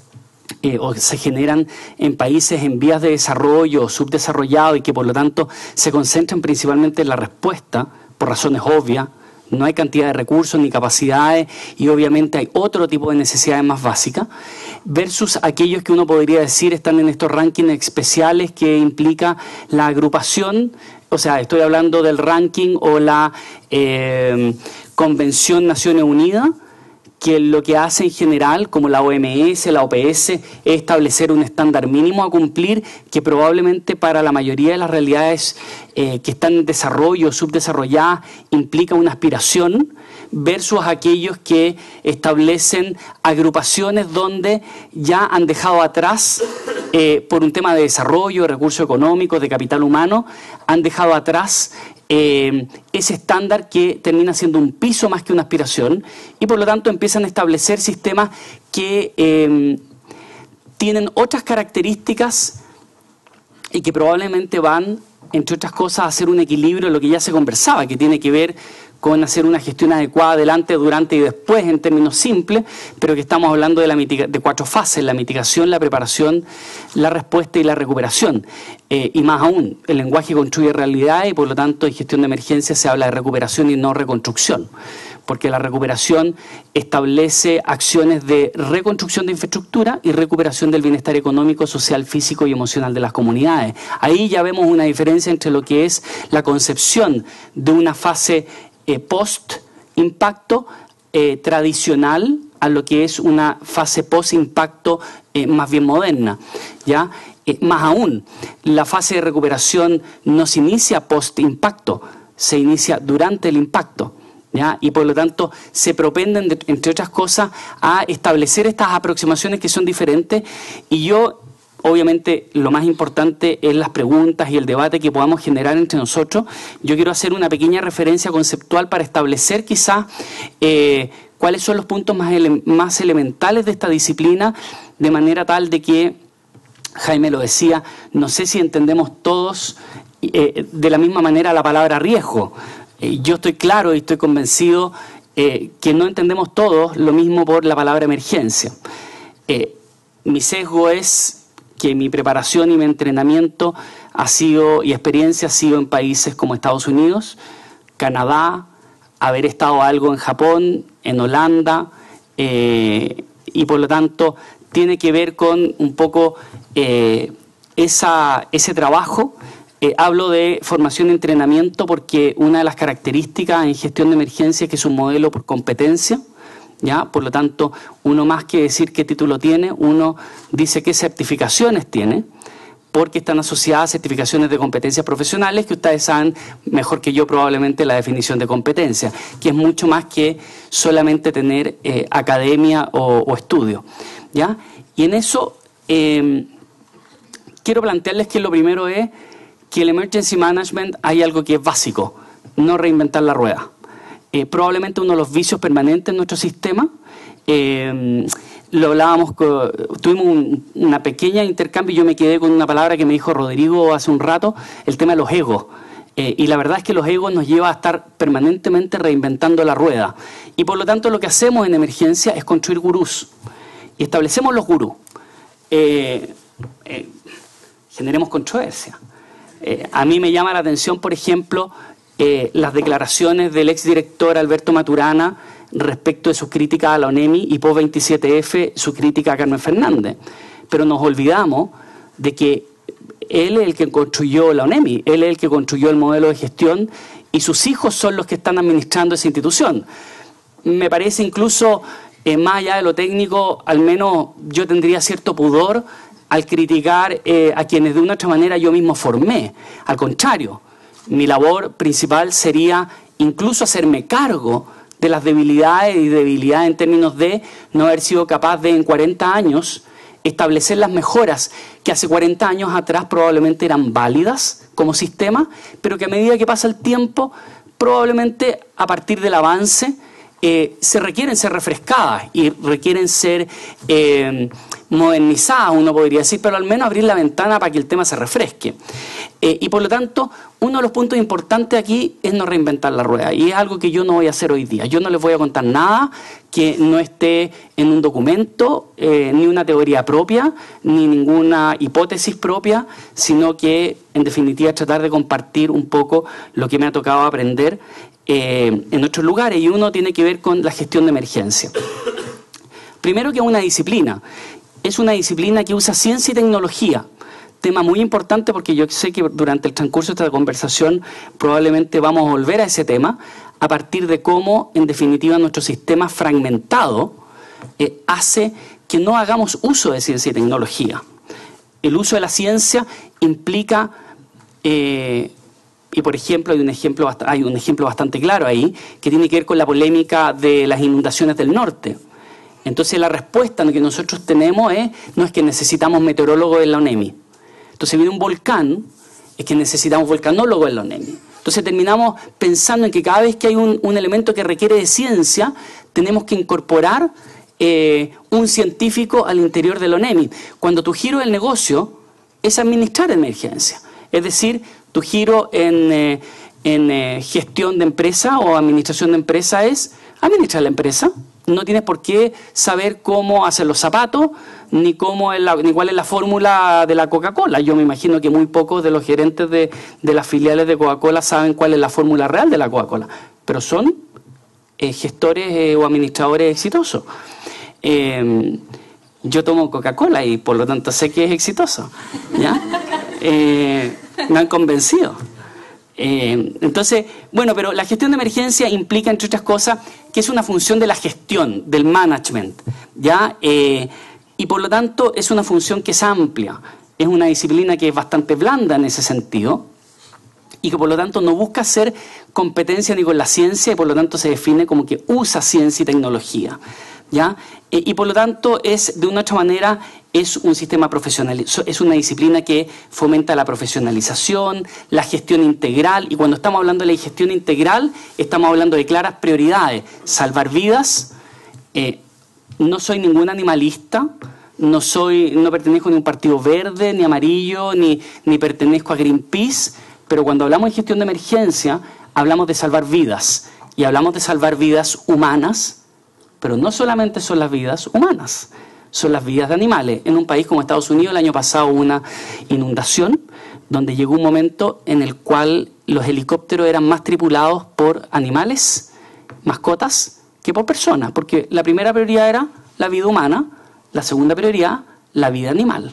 o se generan en países en vías de desarrollo, subdesarrollados, y que por lo tanto se concentran principalmente en la respuesta, por razones obvias. No hay cantidad de recursos ni capacidades y obviamente hay otro tipo de necesidades más básicas, versus aquellos que uno podría decir están en estos rankings especiales que implica la agrupación. O sea, estoy hablando del ranking o la Convención Naciones Unidas, que lo que hace en general, como la OMS, la OPS, es establecer un estándar mínimo a cumplir que probablemente para la mayoría de las realidades que están en desarrollo, subdesarrolladas, implica una aspiración, versus aquellos que establecen agrupaciones donde ya han dejado atrás, por un tema de desarrollo, de recursos económicos, de capital humano, han dejado atrás ese estándar que termina siendo un piso más que una aspiración, y por lo tanto empiezan a establecer sistemas que tienen otras características y que probablemente van, entre otras cosas, a hacer un equilibrio en lo que ya se conversaba, que tiene que ver con hacer una gestión adecuada delante, durante y después en términos simples, pero que estamos hablando de 4 fases: la mitigación, la preparación, la respuesta y la recuperación. Y más aún, el lenguaje construye realidad y por lo tanto en gestión de emergencia se habla de recuperación y no reconstrucción, porque la recuperación establece acciones de reconstrucción de infraestructura y recuperación del bienestar económico, social, físico y emocional de las comunidades. Ahí ya vemos una diferencia entre lo que es la concepción de una fase post-impacto tradicional a lo que es una fase post-impacto más bien moderna, ¿ya? Más aún, la fase de recuperación no se inicia post-impacto, se inicia durante el impacto, ¿ya? Y por lo tanto se propenden, entre otras cosas, a establecer estas aproximaciones que son diferentes. Y yo, obviamente, lo más importante es las preguntas y el debate que podamos generar entre nosotros. Yo quiero hacer una pequeña referencia conceptual para establecer quizás cuáles son los puntos más elementales de esta disciplina, de manera tal de que, Jaime lo decía, no sé si entendemos todos de la misma manera la palabra riesgo. Yo estoy claro y estoy convencido que no entendemos todos lo mismo por la palabra emergencia. Mi sesgo es que mi preparación y mi entrenamiento y experiencia ha sido en países como Estados Unidos, Canadá, haber estado algo en Japón, en Holanda, y por lo tanto tiene que ver con un poco ese trabajo. Hablo de formación y entrenamiento porque una de las características en gestión de emergencia es que es un modelo por competencia, ¿ya? Por lo tanto, uno más que decir qué título tiene, uno dice qué certificaciones tiene, porque están asociadas a certificaciones de competencias profesionales, que ustedes saben mejor que yo probablemente la definición de competencia, que es mucho más que solamente tener academia o estudio, ¿ya? Y en eso quiero plantearles que lo primero es que el Emergency Management hay algo que es básico: no reinventar la rueda. Probablemente uno de los vicios permanentes en nuestro sistema, lo hablábamos, tuvimos una pequeña intercambio y yo me quedé con una palabra que me dijo Rodrigo hace un rato, el tema de los egos. Y la verdad es que los egos nos lleva a estar permanentemente reinventando la rueda. Y por lo tanto lo que hacemos en emergencia es construir gurús. Y establecemos los gurús. Generemos controversia. A mí me llama la atención, por ejemplo, las declaraciones del exdirector Alberto Maturana respecto de sus críticas a la ONEMI y post-27F, su crítica a Carmen Fernández. Pero nos olvidamos de que él es el que construyó la ONEMI, él es el que construyó el modelo de gestión y sus hijos son los que están administrando esa institución. Me parece incluso, más allá de lo técnico, al menos yo tendría cierto pudor al criticar a quienes de una otra manera yo mismo formé. Al contrario, mi labor principal sería incluso hacerme cargo de las debilidades y debilidades en términos de no haber sido capaz de en 40 años establecer las mejoras que hace 40 años atrás probablemente eran válidas como sistema, pero que a medida que pasa el tiempo, probablemente a partir del avance, se requieren ser refrescadas y requieren ser modernizadas, uno podría decir, pero al menos abrir la ventana para que el tema se refresque. Y por lo tanto, uno de los puntos importantes aquí es no reinventar la rueda, y es algo que yo no voy a hacer hoy día. Yo no les voy a contar nada que no esté en un documento, ni una teoría propia, ni ninguna hipótesis propia, sino que, en definitiva, tratar de compartir un poco lo que me ha tocado aprender en otros lugares, y uno tiene que ver con la gestión de emergencia. Primero, que es una disciplina. Es una disciplina que usa ciencia y tecnología. Tema muy importante, porque yo sé que durante el transcurso de esta conversación probablemente vamos a volver a ese tema, a partir de cómo, en definitiva, nuestro sistema fragmentado hace que no hagamos uso de ciencia y tecnología. El uso de la ciencia implica, y por ejemplo, hay un ejemplo bastante claro ahí, que tiene que ver con la polémica de las inundaciones del norte. Entonces la respuesta que nosotros tenemos no es que necesitamos meteorólogos en la ONEMI. Entonces viene un volcán, es que necesitamos volcanólogos en la ONEMI. Entonces terminamos pensando en que cada vez que hay un elemento que requiere de ciencia, tenemos que incorporar un científico al interior de la ONEMI. Cuando tu giro del negocio es administrar emergencia. Es decir, tu giro en gestión de empresa o administración de empresa es administrar la empresa. No tienes por qué saber cómo hacer los zapatos, ni cuál es la fórmula de la Coca-Cola. Yo me imagino que muy pocos de los gerentes de las filiales de Coca-Cola saben cuál es la fórmula real de la Coca-Cola, pero son gestores o administradores exitosos. Yo tomo Coca-Cola y por lo tanto sé que es exitoso, ¿ya? Me han convencido. Entonces, bueno, pero la gestión de emergencia implica, entre otras cosas, que es una función de la gestión, del management, ¿ya? Y por lo tanto es una función que es amplia, es una disciplina que es bastante blanda en ese sentido, y que por lo tanto no busca hacer competencia ni con la ciencia, y por lo tanto se define como que usa ciencia y tecnología, ¿ya? Y por lo tanto es, de una otra manera, es un sistema profesional, es una disciplina que fomenta la profesionalización, la gestión integral, y cuando estamos hablando de la gestión integral, estamos hablando de claras prioridades: salvar vidas. No soy ningún animalista, no pertenezco ni a un partido verde, ni amarillo, ni pertenezco a Greenpeace, pero cuando hablamos de gestión de emergencia, hablamos de salvar vidas, y hablamos de salvar vidas humanas, pero no solamente son las vidas humanas, son las vidas de animales. En un país como Estados Unidos, el año pasado hubo una inundación donde llegó un momento en el cual los helicópteros eran más tripulados por animales, mascotas, que por personas, porque la primera prioridad era la vida humana, la segunda prioridad, la vida animal.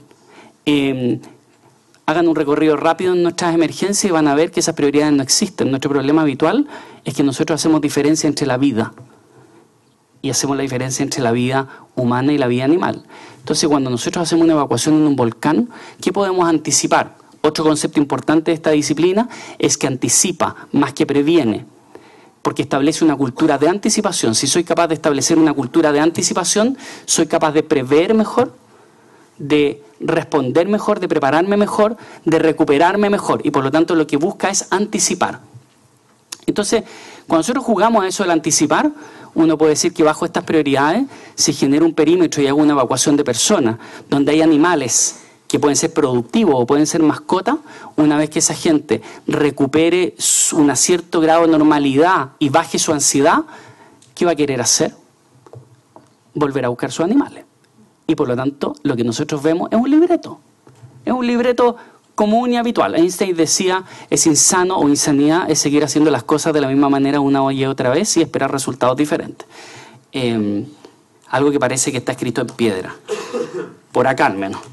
Hagan un recorrido rápido en nuestras emergencias y van a ver que esas prioridades no existen. Nuestro problema habitual es que nosotros hacemos diferencia entre la vida, y hacemos la diferencia entre la vida humana y la vida animal. Entonces, cuando nosotros hacemos una evacuación en un volcán, ¿qué podemos anticipar? Otro concepto importante de esta disciplina es que anticipa más que previene, porque establece una cultura de anticipación. Si soy capaz de establecer una cultura de anticipación, soy capaz de prever mejor, de responder mejor, de prepararme mejor, de recuperarme mejor, y por lo tanto lo que busca es anticipar. Entonces, cuando nosotros jugamos a eso del anticipar, uno puede decir que bajo estas prioridades se genera un perímetro y hago una evacuación de personas, donde hay animales que pueden ser productivos o pueden ser mascotas. Una vez que esa gente recupere un cierto grado de normalidad y baje su ansiedad, ¿qué va a querer hacer? Volver a buscar sus animales. Y por lo tanto, lo que nosotros vemos es un libreto. Es un libreto común y habitual. Einstein decía, es insano o insanidad es seguir haciendo las cosas de la misma manera una y otra vez y esperar resultados diferentes. Algo que parece que está escrito en piedra, por acá al menos.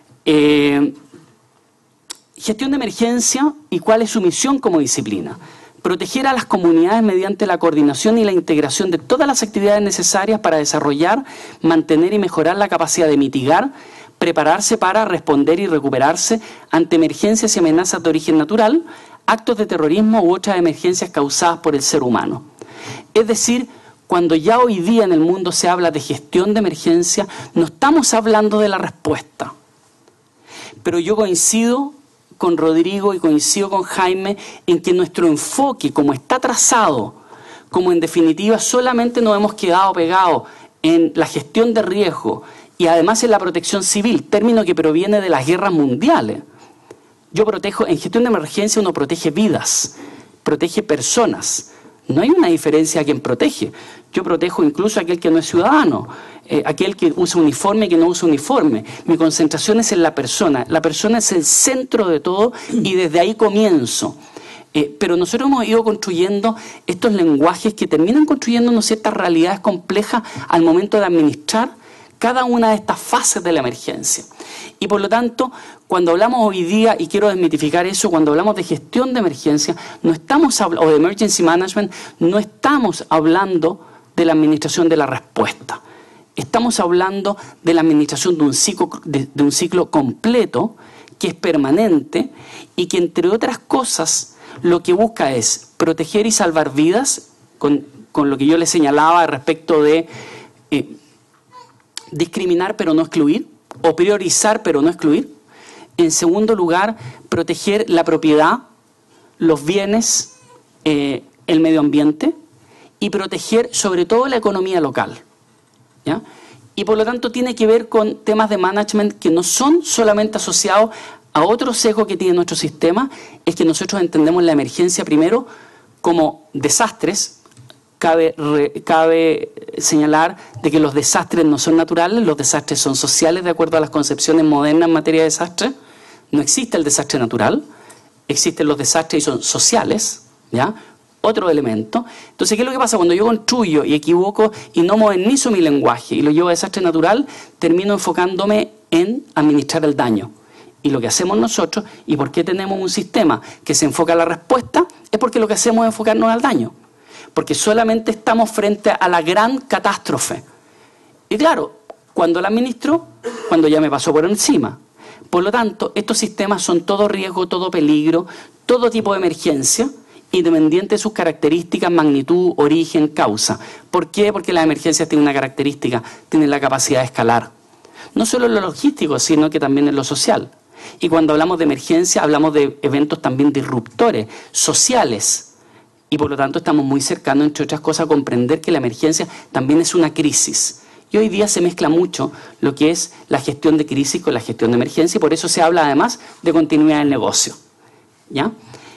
Gestión de emergencia, y cuál es su misión como disciplina: proteger a las comunidades mediante la coordinación y la integración de todas las actividades necesarias para desarrollar, mantener y mejorar la capacidad de mitigar, prepararse para responder y recuperarse ante emergencias y amenazas de origen natural, actos de terrorismo u otras emergencias causadas por el ser humano. Es decir, cuando ya hoy día en el mundo se habla de gestión de emergencia, no estamos hablando de la respuesta. Pero yo coincido con Rodrigo y coincido con Jaime en que nuestro enfoque, como está trazado, como en definitiva solamente nos hemos quedado pegados en la gestión de riesgo y además en la protección civil, término que proviene de las guerras mundiales. Yo protejo, en gestión de emergencia uno protege vidas, protege personas. No hay una diferencia a quien protege. Yo protejo incluso a aquel que no es ciudadano, aquel que usa uniforme y que no usa uniforme. Mi concentración es en la persona. La persona es el centro de todo y desde ahí comienzo. Pero nosotros hemos ido construyendo estos lenguajes que terminan construyendo ciertas realidades complejas al momento de administrar cada una de estas fases de la emergencia. Y por lo tanto, cuando hablamos hoy día, y quiero desmitificar eso, cuando hablamos de gestión de emergencia, no estamos o de emergency management, no estamos hablando de la administración de la respuesta. Estamos hablando de la administración de un ciclo completo, que es permanente, y que entre otras cosas, lo que busca es proteger y salvar vidas, con lo que yo les señalaba respecto de discriminar pero no excluir, o priorizar pero no excluir. En segundo lugar, proteger la propiedad, los bienes, el medio ambiente, y proteger sobre todo la economía local, ¿ya? Y por lo tanto tiene que ver con temas de management que no son solamente asociados a otro sesgo que tiene nuestro sistema, es que nosotros entendemos la emergencia primero como desastres. Cabe señalar de que los desastres no son naturales, los desastres son sociales de acuerdo a las concepciones modernas en materia de desastre. No existe el desastre natural, existen los desastres y son sociales, ¿ya? Otro elemento. Entonces, ¿qué es lo que pasa? Cuando yo construyo y equivoco y no modernizo mi lenguaje y lo llevo a desastre natural, termino enfocándome en administrar el daño. Y lo que hacemos nosotros, y por qué tenemos un sistema que se enfoca a la respuesta, es porque lo que hacemos es enfocarnos al daño. Porque solamente estamos frente a la gran catástrofe. Y claro, cuando la administro, cuando ya me pasó por encima. Por lo tanto, estos sistemas son todo riesgo, todo peligro, todo tipo de emergencia, independiente de sus características, magnitud, origen, causa. ¿Por qué? Porque las emergencias tienen una característica, tienen la capacidad de escalar. No solo en lo logístico, sino que también en lo social. Y cuando hablamos de emergencia, hablamos de eventos también disruptores, sociales. Y por lo tanto estamos muy cercanos, entre otras cosas, a comprender que la emergencia también es una crisis. Y hoy día se mezcla mucho lo que es la gestión de crisis con la gestión de emergencia, y por eso se habla además de continuidad del negocio, ¿ya?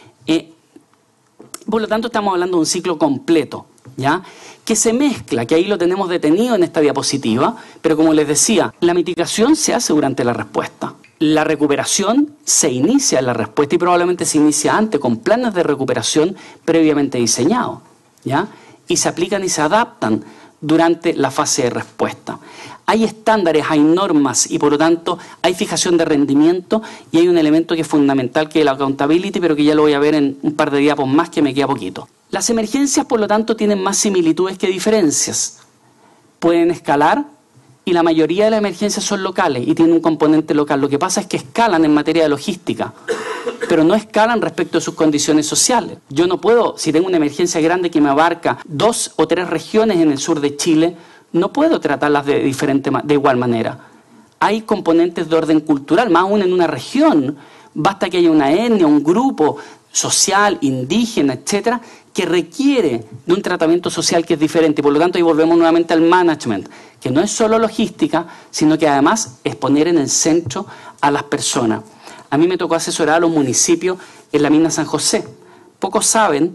Por lo tanto estamos hablando de un ciclo completo, ¿ya? Que se mezcla, que ahí lo tenemos detenido en esta diapositiva, pero como les decía, la mitigación se hace durante la respuesta. La recuperación se inicia en la respuesta y probablemente se inicia antes con planes de recuperación previamente diseñados, ¿ya? Y se aplican y se adaptan durante la fase de respuesta. Hay estándares, hay normas y por lo tanto hay fijación de rendimiento y hay un elemento que es fundamental que es la accountability, pero que ya lo voy a ver en un par de diapos más que me queda poquito. Las emergencias por lo tanto tienen más similitudes que diferencias. Pueden escalar y la mayoría de las emergencias son locales y tienen un componente local. Lo que pasa es que escalan en materia de logística, pero no escalan respecto a sus condiciones sociales. Yo no puedo, si tengo una emergencia grande que me abarca 2 o 3 regiones en el sur de Chile, no puedo tratarlas de igual manera. Hay componentes de orden cultural, más aún en una región. Basta que haya una etnia, un grupo social, indígena, etcétera, que requiere de un tratamiento social que es diferente. Por lo tanto, ahí volvemos nuevamente al management, que no es solo logística, sino que además es poner en el centro a las personas. A mí me tocó asesorar a los municipios en la mina San José. Pocos saben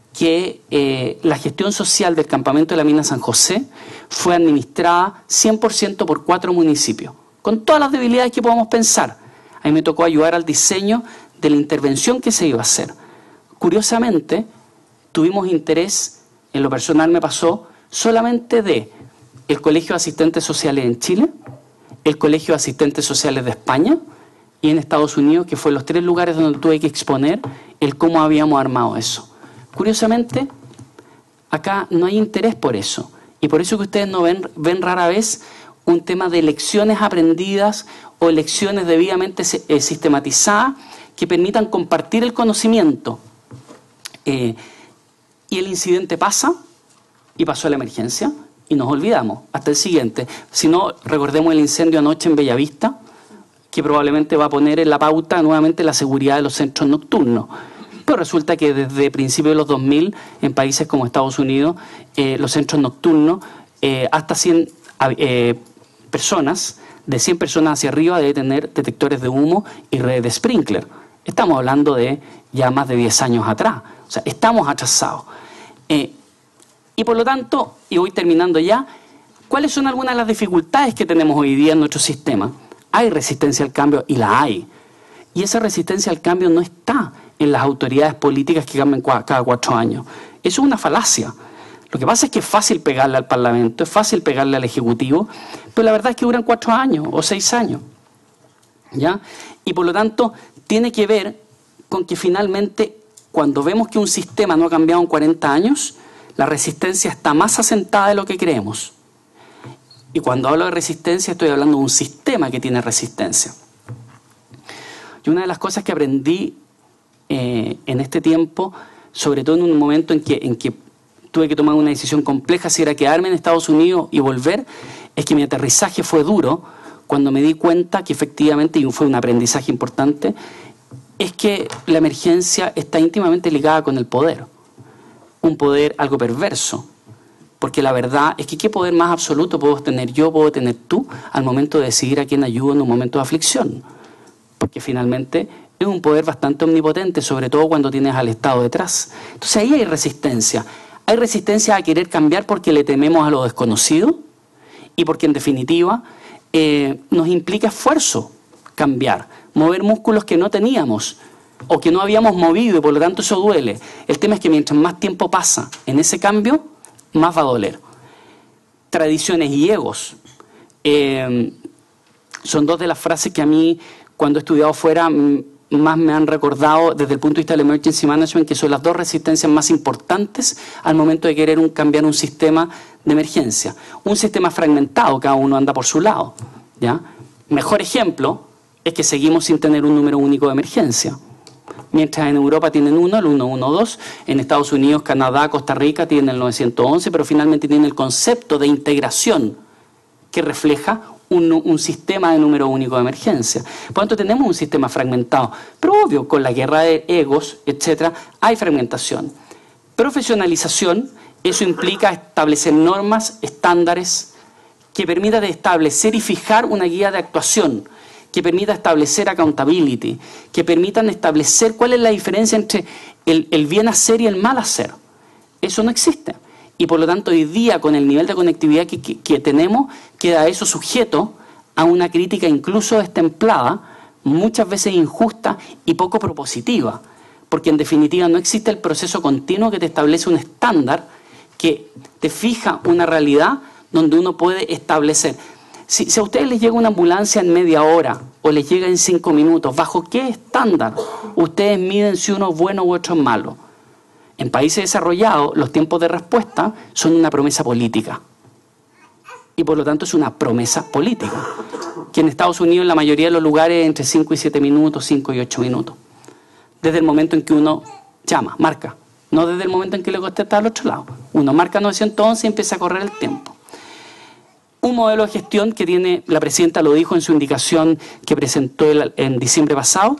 que la gestión social del campamento de la mina San José fue administrada 100% por 4 municipios, con todas las debilidades que podamos pensar. A mí me tocó ayudar al diseño de la intervención que se iba a hacer. Curiosamente, tuvimos interés, en lo personal me pasó, solamente de el Colegio de Asistentes Sociales en Chile, el Colegio de Asistentes Sociales de España y en Estados Unidos, que fue los 3 lugares donde tuve que exponer el cómo habíamos armado eso. Curiosamente, acá no hay interés por eso. Y por eso que ustedes no ven rara vez un tema de lecciones aprendidas o lecciones debidamente sistematizadas que permitan compartir el conocimiento. Y el incidente pasa y pasó la emergencia y nos olvidamos hasta el siguiente. Si no, recordemos el incendio anoche en Bellavista, que probablemente va a poner en la pauta nuevamente la seguridad de los centros nocturnos. Pero resulta que desde principios de los 2000, en países como Estados Unidos, los centros nocturnos, hasta 100 personas, de 100 personas hacia arriba, debe tener detectores de humo y redes de sprinkler. Estamos hablando de ya más de 10 años atrás. O sea, estamos atrasados. Y por lo tanto, y voy terminando ya, ¿cuáles son algunas de las dificultades que tenemos hoy día en nuestro sistema? Hay resistencia al cambio, y la hay. Y esa resistencia al cambio no está en las autoridades políticas que cambian cada 4 años. Eso es una falacia. Lo que pasa es que es fácil pegarle al Parlamento, es fácil pegarle al Ejecutivo, pero la verdad es que duran 4 años o 6 años. ¿Ya? Y por lo tanto, tiene que ver con que finalmente, cuando vemos que un sistema no ha cambiado en 40 años, la resistencia está más asentada de lo que creemos. Y cuando hablo de resistencia, estoy hablando de un sistema que tiene resistencia. Y una de las cosas que aprendí en este tiempo, sobre todo en un momento en que tuve que tomar una decisión compleja, si era quedarme en Estados Unidos y volver, es que mi aterrizaje fue duro cuando me di cuenta que efectivamente, y fue un aprendizaje importante, es que la emergencia está íntimamente ligada con el poder. Un poder algo perverso. Porque la verdad es que ¿qué poder más absoluto puedo tener yo, puedo tener tú, al momento de decidir a quién ayudo en un momento de aflicción? Porque finalmente es un poder bastante omnipotente, sobre todo cuando tienes al Estado detrás. Entonces ahí hay resistencia. Hay resistencia a querer cambiar porque le tememos a lo desconocido y porque en definitiva nos implica esfuerzo cambiar, mover músculos que no teníamos o que no habíamos movido y por lo tanto eso duele. El tema es que mientras más tiempo pasa en ese cambio, más va a doler. Tradiciones y egos. Son 2 de las frases que a mí, cuando he estudiado fuera, más me han recordado desde el punto de vista del emergency management, que son las 2 resistencias más importantes al momento de querer cambiar un sistema de emergencia. Un sistema fragmentado, cada uno anda por su lado, ¿ya? Mejor ejemplo es que seguimos sin tener un número único de emergencia. Mientras en Europa tienen uno, el 112, en Estados Unidos, Canadá, Costa Rica tienen el 911, pero finalmente tienen el concepto de integración que refleja un sistema de número único de emergencia. Por lo tanto, tenemos un sistema fragmentado. Pero obvio, con la guerra de egos, etcétera, hay fragmentación. Profesionalización, eso implica establecer normas, estándares, que permitan establecer y fijar una guía de actuación, que permita establecer accountability, que permitan establecer cuál es la diferencia entre el bien hacer y el mal hacer. Eso no existe. Y por lo tanto hoy día con el nivel de conectividad que tenemos, queda eso sujeto a una crítica incluso destemplada, muchas veces injusta y poco propositiva. Porque en definitiva no existe el proceso continuo que te establece un estándar que te fija una realidad donde uno puede establecer. Si a ustedes les llega una ambulancia en media hora o les llega en 5 minutos, ¿bajo qué estándar ustedes miden si uno es bueno u otro es malo? En países desarrollados, los tiempos de respuesta son una promesa política. Y por lo tanto es una promesa política. Que en Estados Unidos, en la mayoría de los lugares, entre 5 y 7 minutos, 5 y 8 minutos. Desde el momento en que uno llama, marca. No desde el momento en que le contesta al otro lado. Uno marca 911 y empieza a correr el tiempo. Un modelo de gestión que tiene, la presidenta lo dijo en su indicación que presentó en diciembre pasado,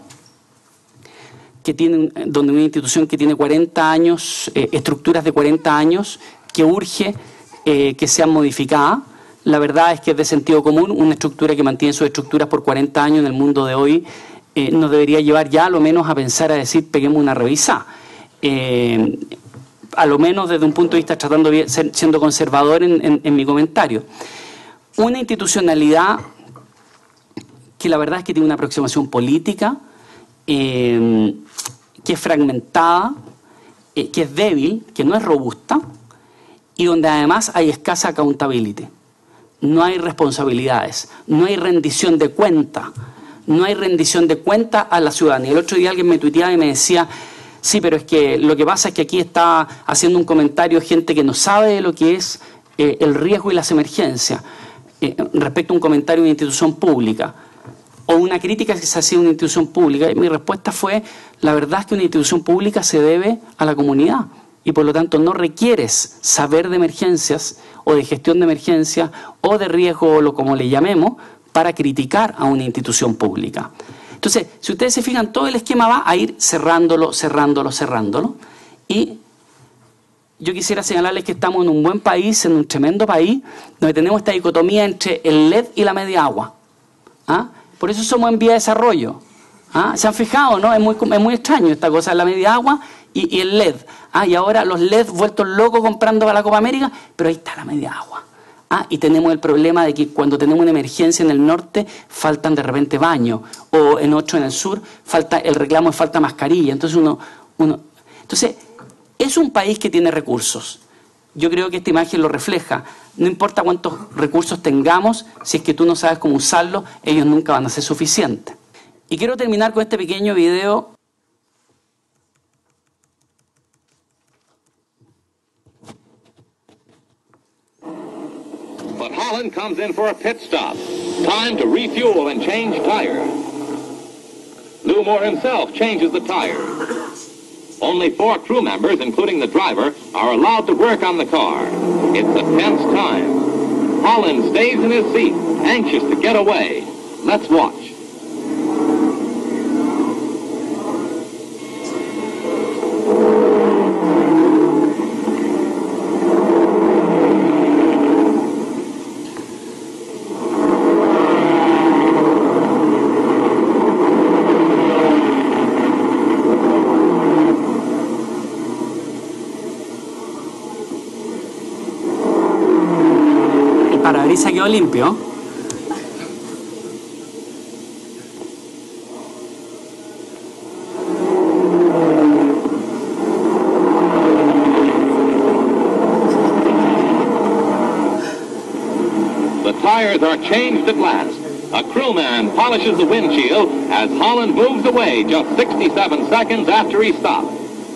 donde una institución que tiene 40 años, estructuras de 40 años, que urge que sean modificadas. La verdad es que es de sentido común, una estructura que mantiene sus estructuras por 40 años en el mundo de hoy nos debería llevar ya a lo menos a pensar, a decir, peguemos una revisada. A lo menos desde un punto de vista tratando de siendo conservador en mi comentario. Una institucionalidad que la verdad es que tiene una aproximación política, que es fragmentada, que es débil, que no es robusta, y donde además hay escasa accountability. No hay responsabilidades, no hay rendición de cuenta, no hay rendición de cuenta a la ciudadanía. El otro día alguien me tuiteaba y me decía, sí, pero es que lo que pasa es que aquí está haciendo un comentario gente que no sabe de lo que es el riesgo y las emergencias respecto a un comentario de una institución pública o una crítica que se hacía a una institución pública. Y mi respuesta fue, la verdad es que una institución pública se debe a la comunidad y por lo tanto no requieres saber de emergencias o de gestión de emergencias o de riesgo o como le llamemos para criticar a una institución pública. Entonces, si ustedes se fijan, todo el esquema va a ir cerrándolo, y yo quisiera señalarles que estamos en un buen país, en un tremendo país, donde tenemos esta dicotomía entre el LED y la media agua. ¿Ah? Por eso somos en vía de desarrollo. ¿Ah? ¿Se han fijado, no? Es muy extraño esta cosa, la media agua y el LED. ¿Ah? Y ahora los LED vueltos locos comprando para la Copa América, pero ahí está la media agua. ¿Ah? Y tenemos el problema de que cuando tenemos una emergencia en el norte, faltan de repente baños, o en otro en el sur, el reclamo es falta mascarilla. Entonces entonces, es un país que tiene recursos. Yo creo que esta imagen lo refleja. No importa cuántos recursos tengamos, si es que tú no sabes cómo usarlos, ellos nunca van a ser suficientes. Y quiero terminar con este pequeño video. But Holland comes in for a pit stop. Time to refuel and change tires. Lou Moore himself changes the tires. Only 4 crew members, including the driver, are allowed to work on the car. It's a tense time. Holland stays in his seat, anxious to get away. Let's watch. Se quedó limpio. The tires are changed at last. A crewman polishes the windshield as Holland moves away just 67 seconds after he stopped.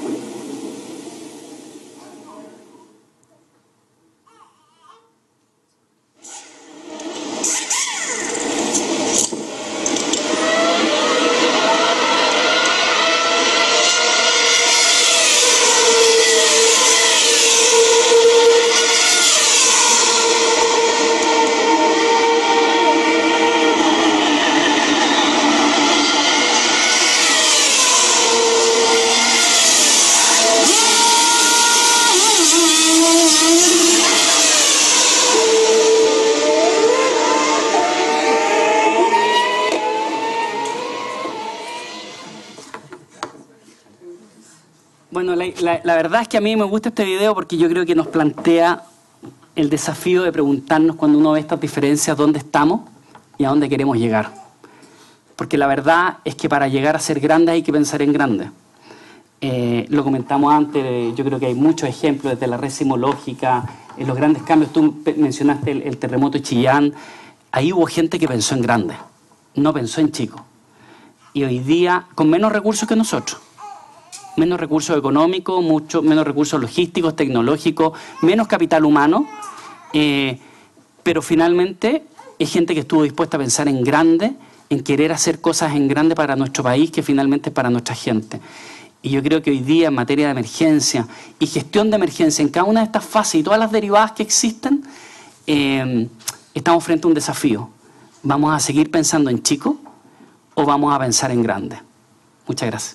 Bueno, la verdad es que a mí me gusta este video porque yo creo que nos plantea el desafío de preguntarnos cuando uno ve estas diferencias dónde estamos y a dónde queremos llegar. Porque la verdad es que para llegar a ser grandes hay que pensar en grande. Lo comentamos antes, yo creo que hay muchos ejemplos desde la red sismológica, en los grandes cambios. Tú mencionaste el terremoto de Chillán. Ahí hubo gente que pensó en grande, no pensó en chico. Y hoy día, con menos recursos que nosotros. Menos recursos económicos, mucho menos recursos logísticos, tecnológicos, menos capital humano, pero finalmente es gente que estuvo dispuesta a pensar en grande, en querer hacer cosas en grande para nuestro país, que finalmente es para nuestra gente. Y yo creo que hoy día en materia de emergencia y gestión de emergencia, en cada una de estas fases y todas las derivadas que existen, estamos frente a un desafío. ¿Vamos a seguir pensando en chico o vamos a pensar en grande? Muchas gracias.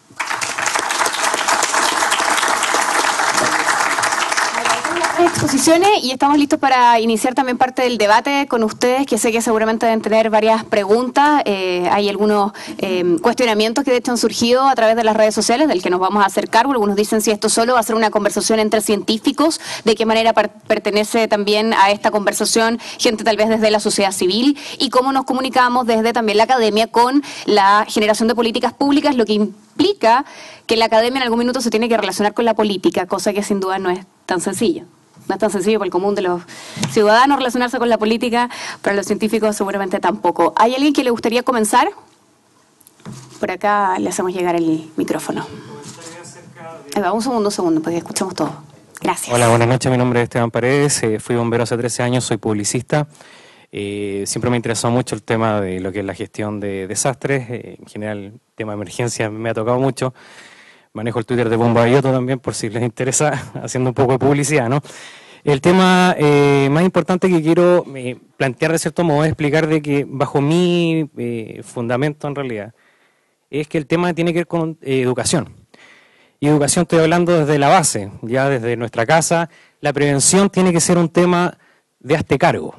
Exposiciones y estamos listos para iniciar también parte del debate con ustedes, que sé que seguramente deben tener varias preguntas. Hay algunos cuestionamientos que de hecho han surgido a través de las redes sociales, del que nos vamos a hacer cargo. Algunos dicen si esto solo va a ser una conversación entre científicos, de qué manera pertenece también a esta conversación gente tal vez desde la sociedad civil, y cómo nos comunicamos desde también la academia con la generación de políticas públicas, lo que implica que la academia en algún minuto se tiene que relacionar con la política, cosa que sin duda no es tan sencillo. No es tan sencillo para el común de los ciudadanos relacionarse con la política, para los científicos seguramente tampoco. ¿Hay alguien que le gustaría comenzar? Por acá le hacemos llegar el micrófono. Un segundo, porque escuchamos todo. Gracias. Hola, buenas noches. Mi nombre es Esteban Paredes. Fui bombero hace 13 años, soy publicista. Siempre me interesó mucho el tema de lo que es la gestión de desastres. En general, el tema de emergencia me ha tocado mucho. Manejo el Twitter de Bomba Bioto también, por si les interesa, haciendo un poco de publicidad, ¿no? El tema más importante que quiero plantear de cierto modo es explicar de que bajo mi fundamento en realidad es que el tema tiene que ver con educación. Y educación estoy hablando desde la base, ya desde nuestra casa. La prevención tiene que ser un tema de hazte cargo.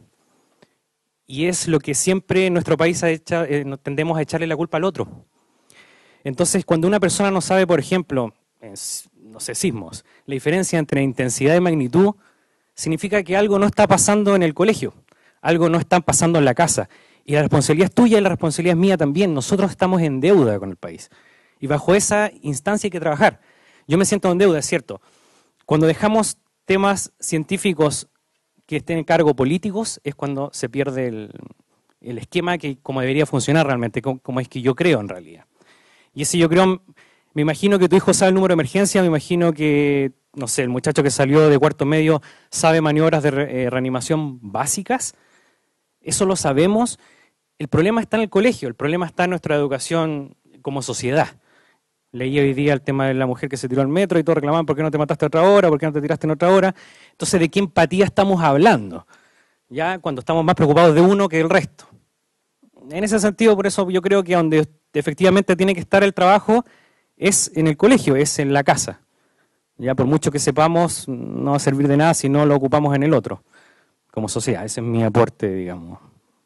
Y es lo que siempre en nuestro país tendemos a echarle la culpa al otro. Entonces, cuando una persona no sabe, por ejemplo, no sé, sismos, la diferencia entre intensidad y magnitud significa que algo no está pasando en el colegio, algo no está pasando en la casa. Y la responsabilidad es tuya y la responsabilidad es mía también. Nosotros estamos en deuda con el país. Y bajo esa instancia hay que trabajar. Yo me siento en deuda, es cierto. Cuando dejamos temas científicos que estén en cargo políticos es cuando se pierde el esquema que como debería funcionar realmente, como es que yo creo en realidad. Y ese yo creo, me imagino que tu hijo sabe el número de emergencia, me imagino que, no sé, el muchacho que salió de cuarto medio sabe maniobras de reanimación básicas. Eso lo sabemos. El problema está en el colegio, el problema está en nuestra educación como sociedad. Leí hoy día el tema de la mujer que se tiró al metro y todos reclamaban ¿por qué no te mataste a otra hora? ¿Por qué no te tiraste en otra hora? Entonces, ¿de qué empatía estamos hablando? Ya cuando estamos más preocupados de uno que del resto. En ese sentido, por eso yo creo que donde efectivamente tiene que estar el trabajo es en el colegio, es en la casa. Ya por mucho que sepamos, no va a servir de nada si no lo ocupamos en el otro, como sociedad. Ese es mi aporte, digamos.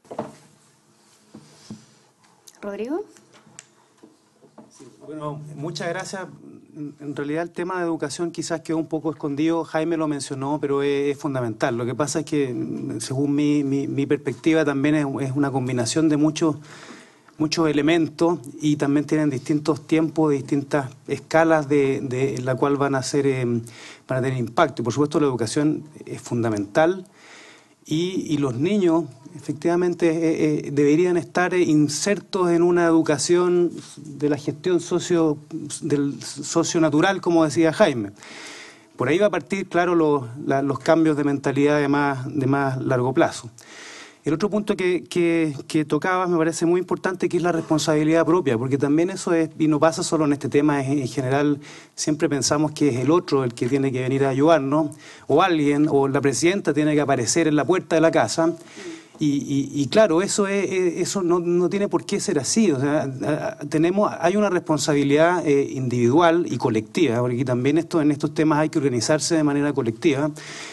¿Rodrigo? Bueno, muchas gracias. En realidad el tema de educación quizás quedó un poco escondido, Jaime lo mencionó, pero es fundamental. Lo que pasa es que, según mi perspectiva, también es una combinación de muchos elementos y también tienen distintos tiempos, distintas escalas de la cual van a tener impacto. Y por supuesto la educación es fundamental y los niños efectivamente deberían estar insertos en una educación de la gestión socio-natural, como decía Jaime. Por ahí va a partir, claro, los cambios de mentalidad de más largo plazo. El otro punto que tocabas me parece muy importante, que es la responsabilidad propia, porque también eso es, y no pasa solo en este tema, en general siempre pensamos que es el otro el que tiene que venir a ayudarnos, o alguien, o la presidenta tiene que aparecer en la puerta de la casa, y claro, eso no tiene por qué ser así. O sea, hay una responsabilidad individual y colectiva, porque también en estos temas hay que organizarse de manera colectiva,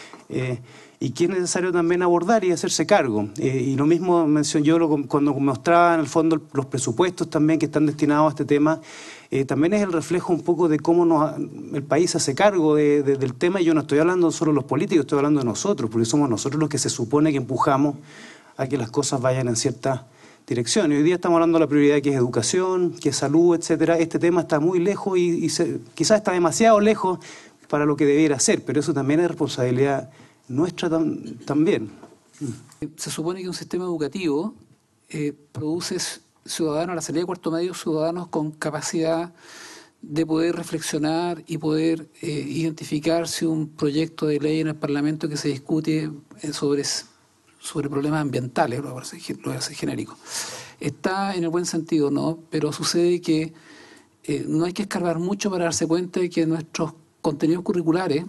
y que es necesario también abordar y hacerse cargo. Y lo mismo mencioné yo cuando mostraba en el fondo los presupuestos también que están destinados a este tema. También es el reflejo un poco de cómo el país hace cargo del tema, y yo no estoy hablando solo de los políticos, estoy hablando de nosotros, porque somos nosotros los que se supone que empujamos a que las cosas vayan en cierta dirección. Y hoy día estamos hablando de la prioridad que es educación, que es salud, etcétera. Este tema está muy lejos y quizás está demasiado lejos para lo que debiera ser, pero eso también es responsabilidad nuestra también. Se supone que un sistema educativo produce ciudadanos, a la salida de cuarto medio, ciudadanos con capacidad de poder reflexionar y poder identificar si un proyecto de ley en el Parlamento que se discute sobre problemas ambientales, lo voy a hacer genérico, está en el buen sentido, ¿no? Pero sucede que no hay que escarbar mucho para darse cuenta de que nuestros contenidos curriculares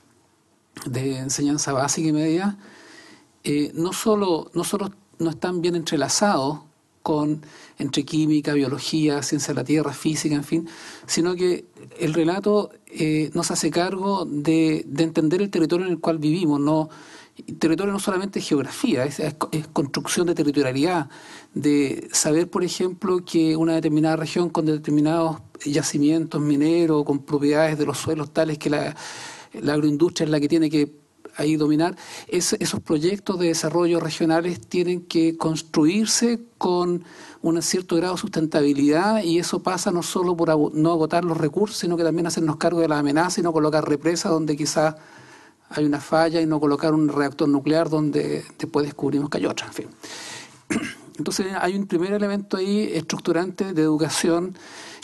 de enseñanza básica y media no solo no están bien entrelazados entre química, biología, ciencia de la tierra, física, en fin, sino que el relato nos hace cargo de entender el territorio en el cual vivimos. Territorio no solamente es geografía, es construcción de territorialidad, de saber, por ejemplo, que una determinada región con determinados yacimientos mineros, con propiedades de los suelos tales que la agroindustria es la que tiene que ahí dominar, esos proyectos de desarrollo regionales tienen que construirse con un cierto grado de sustentabilidad, y eso pasa no solo por no agotar los recursos, sino que también hacernos cargo de la amenaza y no colocar represas donde quizás hay una falla, y no colocar un reactor nuclear donde después descubrimos que hay otra. En fin. Entonces hay un primer elemento ahí estructurante de educación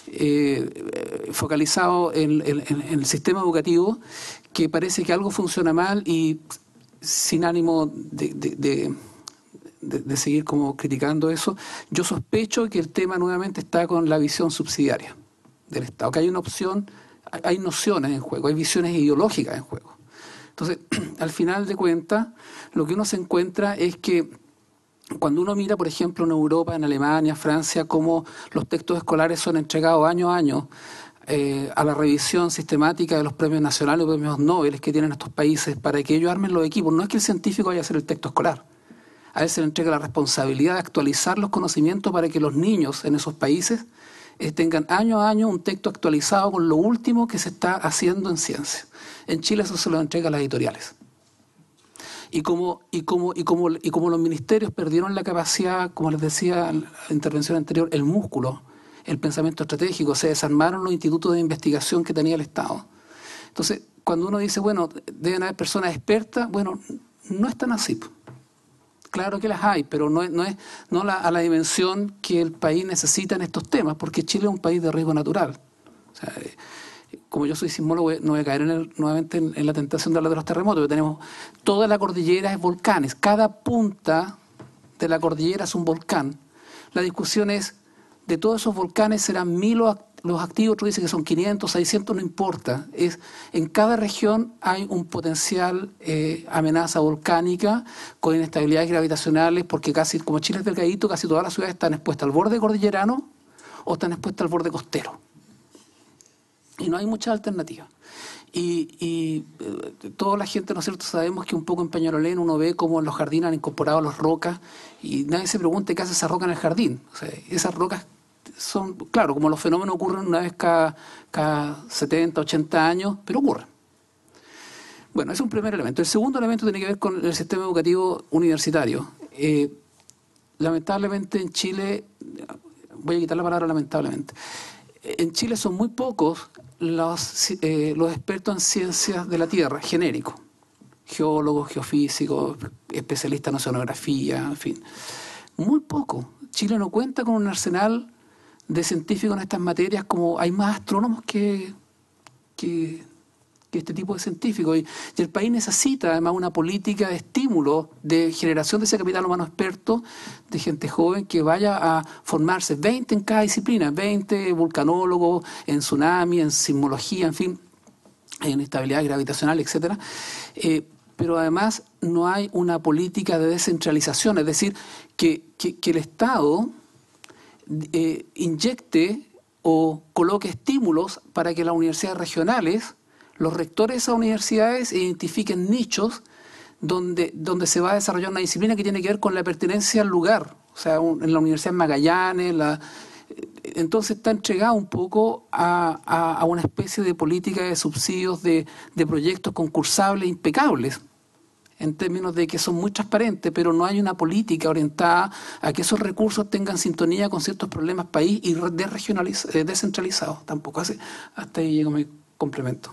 focalizado en el sistema educativo, que parece que algo funciona mal, y sin ánimo de seguir como criticando eso, yo sospecho que el tema nuevamente está con la visión subsidiaria. del Estado, que hay una opción, hay nociones en juego, hay visiones ideológicas en juego. Entonces, al final de cuentas, lo que uno se encuentra es que cuando uno mira, por ejemplo, en Europa, en Alemania, Francia, cómo los textos escolares son entregados año a año a la revisión sistemática de los premios nacionales o premios Nobel que tienen estos países para que ellos armen los equipos. No es que el científico vaya a hacer el texto escolar. A él se le entrega la responsabilidad de actualizar los conocimientos para que los niños en esos países tengan año a año un texto actualizado con lo último que se está haciendo en ciencia. En Chile eso se lo entrega a las editoriales. Y como los ministerios perdieron la capacidad, como les decía en la intervención anterior, el músculo, el pensamiento estratégico, se desarmaron los institutos de investigación que tenía el Estado. Entonces, cuando uno dice, bueno, deben haber personas expertas, bueno, no es tan así. Claro que las hay, pero no a la dimensión que el país necesita en estos temas, porque Chile es un país de riesgo natural. O sea, como yo soy sismólogo, no voy a caer nuevamente en la tentación de hablar de los terremotos, pero tenemos toda la cordillera es volcanes, cada punta de la cordillera es un volcán. La discusión es, de todos esos volcanes serán 1000 los activos, otro dice que son 500, 600, no importa. En cada región hay un potencial amenaza volcánica con inestabilidades gravitacionales, porque casi, como Chile es delgadito, casi todas las ciudades están expuestas al borde cordillerano o están expuestas al borde costero. Y no hay muchas alternativas. Y toda la gente, ¿no es cierto?, sabemos que un poco en Peñalolén uno ve cómo en los jardines han incorporado las rocas y nadie se pregunta qué hace esa roca en el jardín. O sea, esas rocas son, claro, como los fenómenos ocurren una vez cada 70, 80 años, pero ocurren. Bueno, ese es un primer elemento. El segundo elemento tiene que ver con el sistema educativo universitario. Lamentablemente en Chile, voy a quitar la palabra lamentablemente, en Chile son muy pocos los expertos en ciencias de la Tierra, genéricos. Geólogos, geofísicos, especialistas en oceanografía, en fin. Muy poco. Chile no cuenta con un arsenal de científicos en estas materias, como hay más astrónomos que este tipo de científicos. Y el país necesita además una política de estímulo, de generación de ese capital humano experto, de gente joven que vaya a formarse, 20 en cada disciplina, 20 vulcanólogos, en tsunami, en sismología, en fin, en estabilidad gravitacional, etcétera. Pero además no hay una política de descentralización, es decir, que el Estado inyecte o coloque estímulos para que las universidades regionales, los rectores de esas universidades, identifiquen nichos donde se va a desarrollar una disciplina que tiene que ver con la pertenencia al lugar. O sea, en la Universidad de Magallanes, entonces está entregado un poco a una especie de política de subsidios de proyectos concursables impecables, en términos de que son muy transparentes, pero no hay una política orientada a que esos recursos tengan sintonía con ciertos problemas país y descentralizados tampoco. Hasta ahí llegó mi complemento.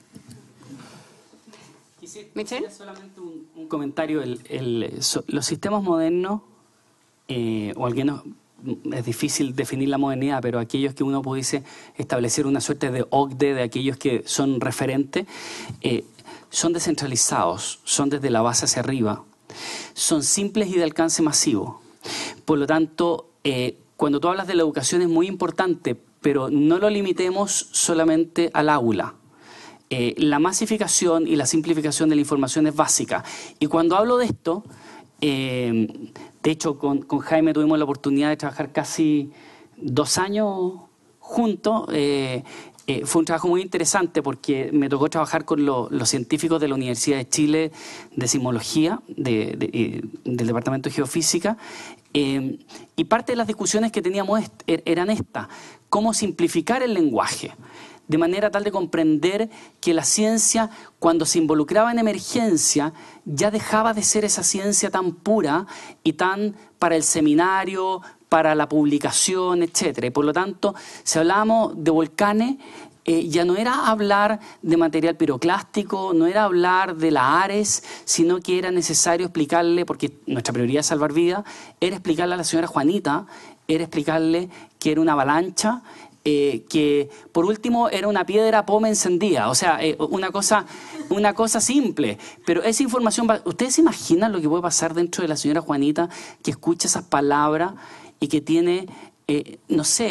Quisiera solamente un comentario. Los sistemas modernos, o algunos, es difícil definir la modernidad, pero aquellos que uno pudiese establecer una suerte de OCDE, de aquellos que son referentes, son descentralizados, son desde la base hacia arriba, son simples y de alcance masivo. Por lo tanto, cuando tú hablas de la educación es muy importante, pero no lo limitemos solamente al aula. La masificación y la simplificación de la información es básica. Y cuando hablo de esto, de hecho con Jaime tuvimos la oportunidad de trabajar casi 2 años juntos. Fue un trabajo muy interesante porque me tocó trabajar con los científicos de la Universidad de Chile de sismología, del Departamento de Geofísica, y parte de las discusiones que teníamos eran estas: cómo simplificar el lenguaje, de manera tal de comprender que la ciencia, cuando se involucraba en emergencia, ya dejaba de ser esa ciencia tan pura y tan para el seminario, para la publicación, etcétera. Y por lo tanto, si hablábamos de volcanes, ya no era hablar de material piroclástico, no era hablar de la Ares, sino que era necesario explicarle, porque nuestra prioridad es salvar vidas, era explicarle a la señora Juanita, era explicarle que era una avalancha, que por último era una piedra poma encendida. O sea, una cosa simple. Pero esa información, ¿ustedes se imaginan lo que puede pasar dentro de la señora Juanita, que escucha esas palabras y que tiene, no sé,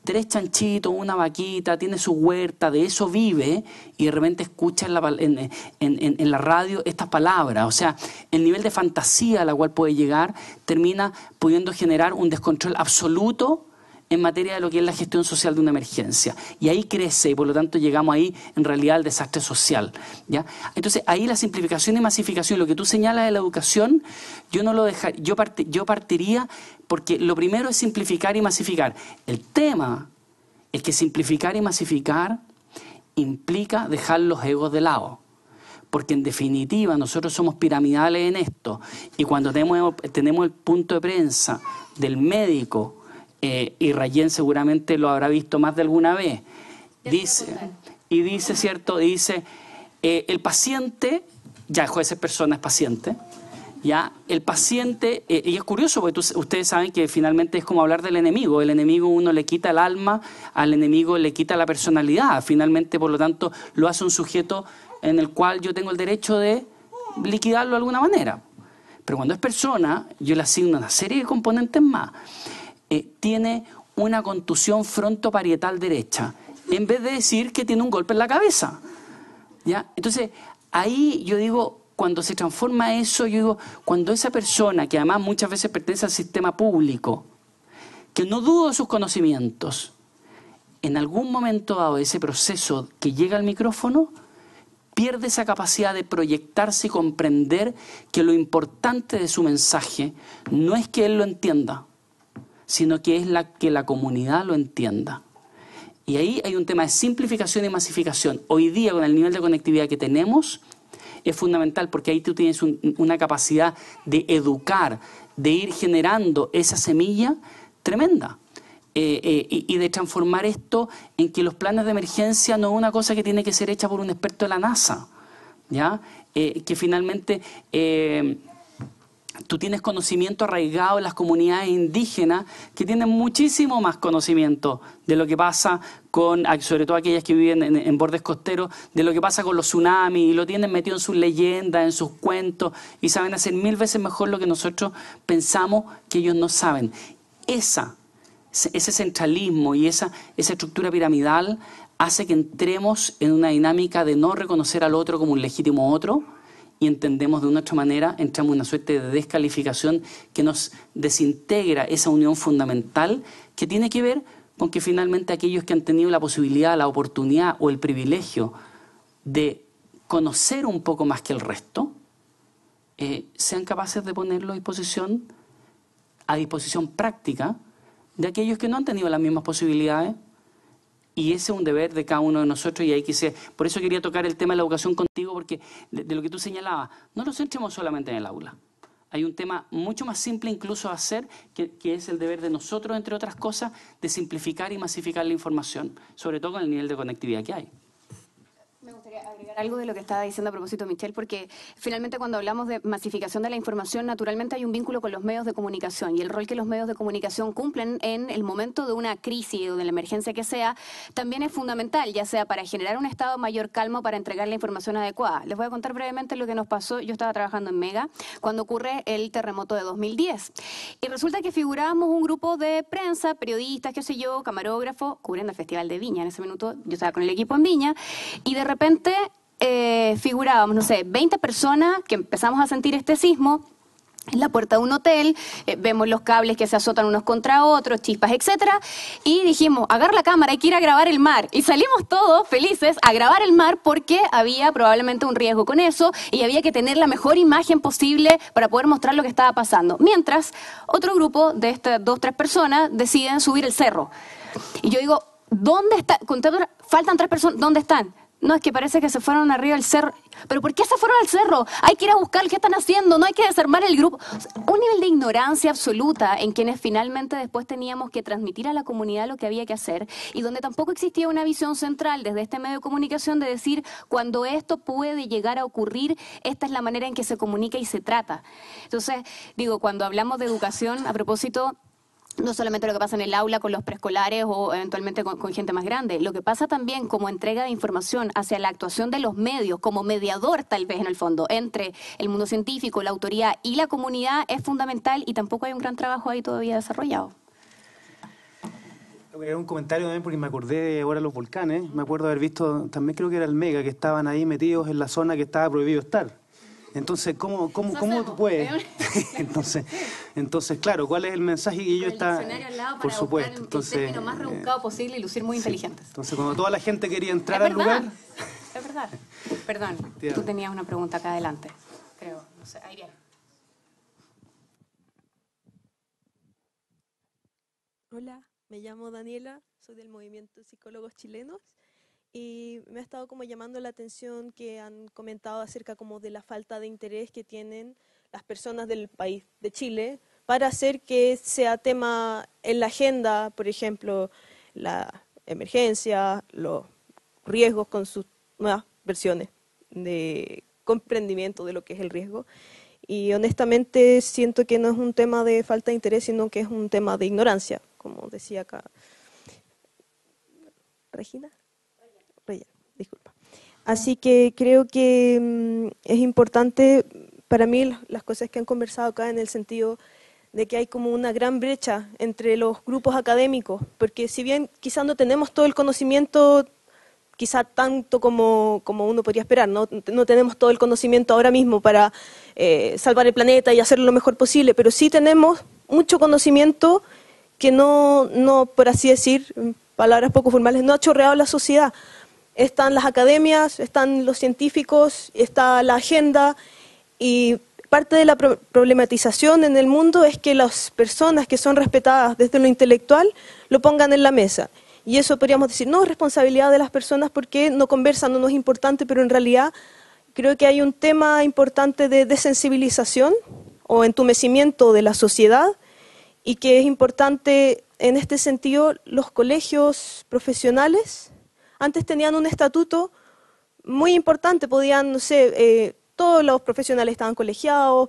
3 chanchitos, una vaquita, tiene su huerta, de eso vive, y de repente escucha en la radio estas palabras. O sea, el nivel de fantasía a la cual puede llegar termina pudiendo generar un descontrol absoluto en materia de lo que es la gestión social de una emergencia. Y ahí crece, y por lo tanto llegamos ahí en realidad al desastre social, ¿ya? Entonces, ahí la simplificación y masificación, lo que tú señalas de la educación, yo no lo dejaría, yo partiría, porque lo primero es simplificar y masificar. El tema es que simplificar y masificar implica dejar los egos de lado. Porque en definitiva nosotros somos piramidales en esto, y cuando tenemos el punto de prensa del médico, y Rayén seguramente lo habrá visto más de alguna vez, dice, ¿cierto? Dice, el paciente, ya dejó de ser persona, es paciente, ya, el paciente, y es curioso porque ustedes saben que finalmente es como hablar del enemigo. El enemigo uno le quita el alma, al enemigo le quita la personalidad, finalmente, por lo tanto, lo hace un sujeto en el cual yo tengo el derecho de liquidarlo de alguna manera. Pero cuando es persona, yo le asigno una serie de componentes más. Tiene una contusión frontoparietal derecha, en vez de decir que tiene un golpe en la cabeza, ¿ya? Entonces, ahí yo digo, cuando se transforma eso, yo digo, cuando esa persona, que además muchas veces pertenece al sistema público, que no dudo de sus conocimientos, en algún momento dado ese proceso que llega al micrófono, pierde esa capacidad de proyectarse y comprender que lo importante de su mensaje no es que él lo entienda, sino que es que la comunidad lo entienda. Y ahí hay un tema de simplificación y masificación. Hoy día, con el nivel de conectividad que tenemos, es fundamental, porque ahí tú tienes una capacidad de educar, de ir generando esa semilla tremenda. Y de transformar esto en que los planes de emergencia no es una cosa que tiene que ser hecha por un experto de la NASA, ¿ya? Que finalmente tú tienes conocimiento arraigado en las comunidades indígenas, que tienen muchísimo más conocimiento de lo que pasa con, sobre todo aquellas que viven en bordes costeros, de lo que pasa con los tsunamis, y lo tienen metido en sus leyendas, en sus cuentos, y saben hacer 1000 veces mejor lo que nosotros pensamos que ellos no saben. Ese centralismo y esa estructura piramidal hace que entremos en una dinámica de no reconocer al otro como un legítimo otro, y entendemos de una otra manera, entramos en una suerte de descalificación que nos desintegra esa unión fundamental, que tiene que ver con que finalmente aquellos que han tenido la posibilidad, la oportunidad o el privilegio de conocer un poco más que el resto, sean capaces de ponerlo a disposición práctica de aquellos que no han tenido las mismas posibilidades. Y ese es un deber de cada uno de nosotros, y ahí por eso quería tocar el tema de la educación contigo, porque de lo que tú señalabas, no nos centremos solamente en el aula. Hay un tema mucho más simple incluso de hacer, que es el deber de nosotros, entre otras cosas, de simplificar y masificar la información, sobre todo con el nivel de conectividad que hay. Me gustaría agregar algo de lo que estaba diciendo a propósito Michelle, porque finalmente cuando hablamos de masificación de la información, naturalmente hay un vínculo con los medios de comunicación, y el rol que los medios de comunicación cumplen en el momento de una crisis o de la emergencia que sea, también es fundamental, ya sea para generar un estado de mayor calma o para entregar la información adecuada. Les voy a contar brevemente lo que nos pasó. Yo estaba trabajando en Mega cuando ocurre el terremoto de 2010, y resulta que figurábamos un grupo de prensa, periodistas, qué sé yo, camarógrafos, cubriendo el Festival de Viña. En ese minuto yo estaba con el equipo en Viña, y de repente figurábamos, no sé, 20 personas que empezamos a sentir este sismo en la puerta de un hotel, vemos los cables que se azotan unos contra otros, chispas, etcétera, y dijimos, agarra la cámara, hay que ir a grabar el mar. Y salimos todos felices a grabar el mar, porque había probablemente un riesgo con eso, y había que tener la mejor imagen posible para poder mostrar lo que estaba pasando. Mientras, otro grupo de estas 2 o 3 personas deciden subir el cerro. Y yo digo, ¿dónde está? Faltan 3 personas, ¿dónde están? No, es que parece que se fueron arriba del cerro. ¿Pero por qué se fueron al cerro? Hay que ir a buscar qué están haciendo, no hay que desarmar el grupo. O sea, un nivel de ignorancia absoluta en quienes finalmente después teníamos que transmitir a la comunidad lo que había que hacer, y donde tampoco existía una visión central desde este medio de comunicación de decir, cuando esto puede llegar a ocurrir, esta es la manera en que se comunica y se trata. Entonces, digo, cuando hablamos de educación, a propósito, no solamente lo que pasa en el aula con los preescolares o eventualmente con gente más grande, lo que pasa también como entrega de información hacia la actuación de los medios, como mediador tal vez en el fondo, entre el mundo científico, la autoridad y la comunidad, es fundamental, y tampoco hay un gran trabajo ahí todavía desarrollado. Era un comentario también porque me acordé de ahora los volcanes. Me acuerdo haber visto, también creo que era el Mega, que estaban ahí metidos en la zona que estaba prohibido estar. Entonces, ¿cómo tú puedes? entonces, claro, ¿cuál es el mensaje que yo está? Por supuesto. Entonces, el término más rebuscado posible y lucir muy inteligentes. Entonces, cuando toda la gente quería entrar al lugar... Es verdad. Perdón, tú tenías una pregunta acá adelante. Creo, no sé, ahí viene. Hola, me llamo Daniela, soy del Movimiento Psicólogos Chilenos y me ha estado como llamando la atención que han comentado acerca como de la falta de interés que tienen las personas del país de Chile para hacer que sea tema en la agenda, por ejemplo, la emergencia, los riesgos con sus nuevas versiones de comprendimiento de lo que es el riesgo. Y honestamente siento que no es un tema de falta de interés, sino que es un tema de ignorancia, como decía acá Regina, disculpa. Así que creo que es importante para mí las cosas que han conversado acá en el sentido de que hay como una gran brecha entre los grupos académicos, porque si bien quizás no tenemos todo el conocimiento, quizá tanto como uno podría esperar, no tenemos todo el conocimiento ahora mismo para salvar el planeta y hacerlo lo mejor posible, pero sí tenemos mucho conocimiento que no, por así decir, en palabras poco formales, no ha chorreado la sociedad. Están las academias, están los científicos, está la agenda, y parte de la problematización en el mundo es que las personas que son respetadas desde lo intelectual lo pongan en la mesa. Y eso podríamos decir, no es responsabilidad de las personas porque no conversan, no es importante, pero en realidad creo que hay un tema importante de desensibilización o entumecimiento de la sociedad, y que es importante en este sentido. Los colegios profesionales antes tenían un estatuto muy importante, podían, no sé, todos los profesionales estaban colegiados,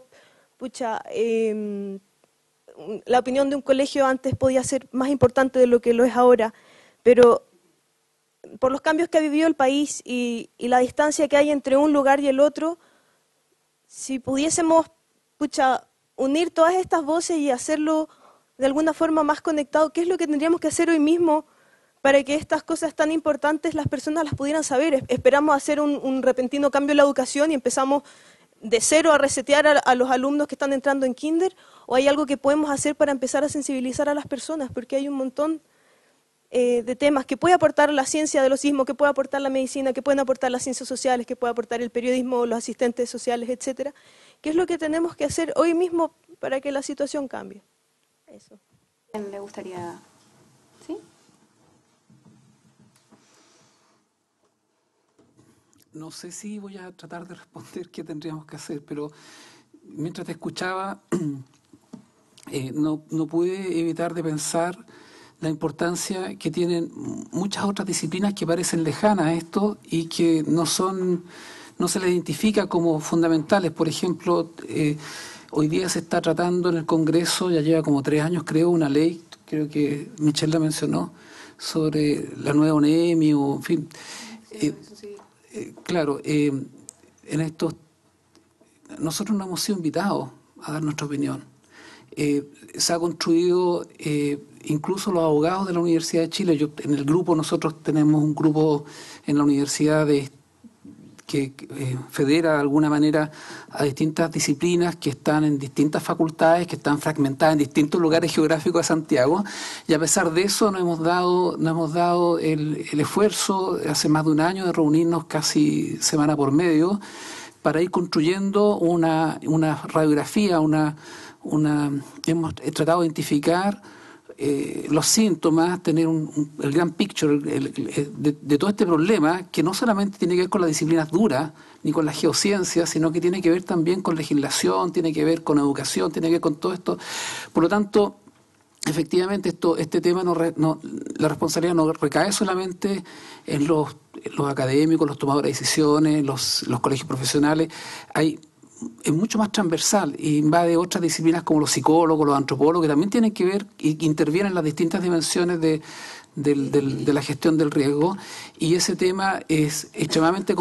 la opinión de un colegio antes podía ser más importante de lo que lo es ahora, pero por los cambios que ha vivido el país y la distancia que hay entre un lugar y el otro, si pudiésemos unir todas estas voces y hacerlo de alguna forma más conectado, ¿qué es lo que tendríamos que hacer hoy mismo para que estas cosas tan importantes las personas las pudieran saber? ¿Esperamos hacer un repentino cambio en la educación y empezamos de cero a resetear a los alumnos que están entrando en kinder? ¿O hay algo que podemos hacer para empezar a sensibilizar a las personas? Porque hay un montón de temas que puede aportar la ciencia de los sismos, que puede aportar la medicina, que pueden aportar las ciencias sociales, que puede aportar el periodismo, los asistentes sociales, etcétera. ¿Qué es lo que tenemos que hacer hoy mismo para que la situación cambie? Eso. ¿Le gustaría? ¿Sí? No sé si voy a tratar de responder qué tendríamos que hacer, pero mientras te escuchaba, no pude evitar de pensar la importancia que tienen muchas otras disciplinas que parecen lejanas a esto y que no se les identifica como fundamentales. Por ejemplo, hoy día se está tratando en el Congreso, ya lleva como 3 años creo, una ley, creo que Michelle la mencionó, sobre la nueva ONEMI, o en fin. Claro, en estos, nosotros no hemos sido invitados a dar nuestra opinión. Se ha construido, incluso los abogados de la Universidad de Chile, en el grupo, nosotros tenemos un grupo en la universidad que federa de alguna manera a distintas disciplinas que están en distintas facultades, que están fragmentadas en distintos lugares geográficos de Santiago, y a pesar de eso no hemos dado el esfuerzo hace más de un año de reunirnos casi semana por medio para ir construyendo una radiografía, hemos tratado de identificar los síntomas, tener el gran picture de todo este problema, que no solamente tiene que ver con las disciplinas duras ni con la geociencia, sino que tiene que ver también con legislación, tiene que ver con educación, tiene que ver con todo esto. Por lo tanto, efectivamente este tema la responsabilidad no recae solamente en los académicos, los tomadores de decisiones, los colegios profesionales. Es mucho más transversal y invade otras disciplinas como los psicólogos, los antropólogos, que también tienen que ver y que intervienen en las distintas dimensiones de la gestión del riesgo, y ese tema es extremadamente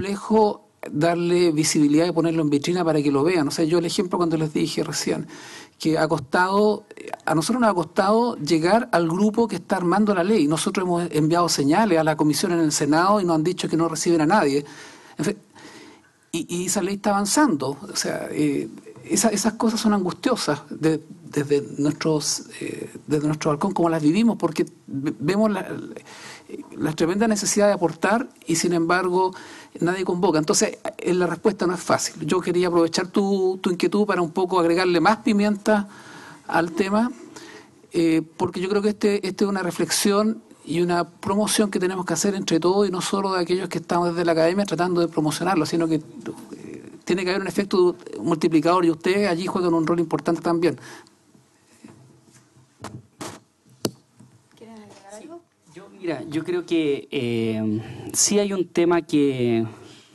complejo darle visibilidad y ponerlo en vitrina para que lo vean. O sea, yo el ejemplo cuando les dije recién que a nosotros nos ha costado llegar al grupo que está armando la ley. Nosotros hemos enviado señales a la comisión en el Senado y nos han dicho que no reciben a nadie. En fin, y esa ley está avanzando. O sea, esas cosas son angustiosas desde nuestro balcón, como las vivimos, porque vemos la tremenda necesidad de aportar y sin embargo nadie convoca. Entonces la respuesta no es fácil. Yo quería aprovechar tu inquietud para un poco agregarle más pimienta al tema, porque yo creo que este es una reflexión y una promoción que tenemos que hacer entre todos y no solo de aquellos que estamos desde la academia tratando de promocionarlo, sino que tiene que haber un efecto multiplicador y ustedes allí juegan un rol importante también. Yo creo que sí hay un tema que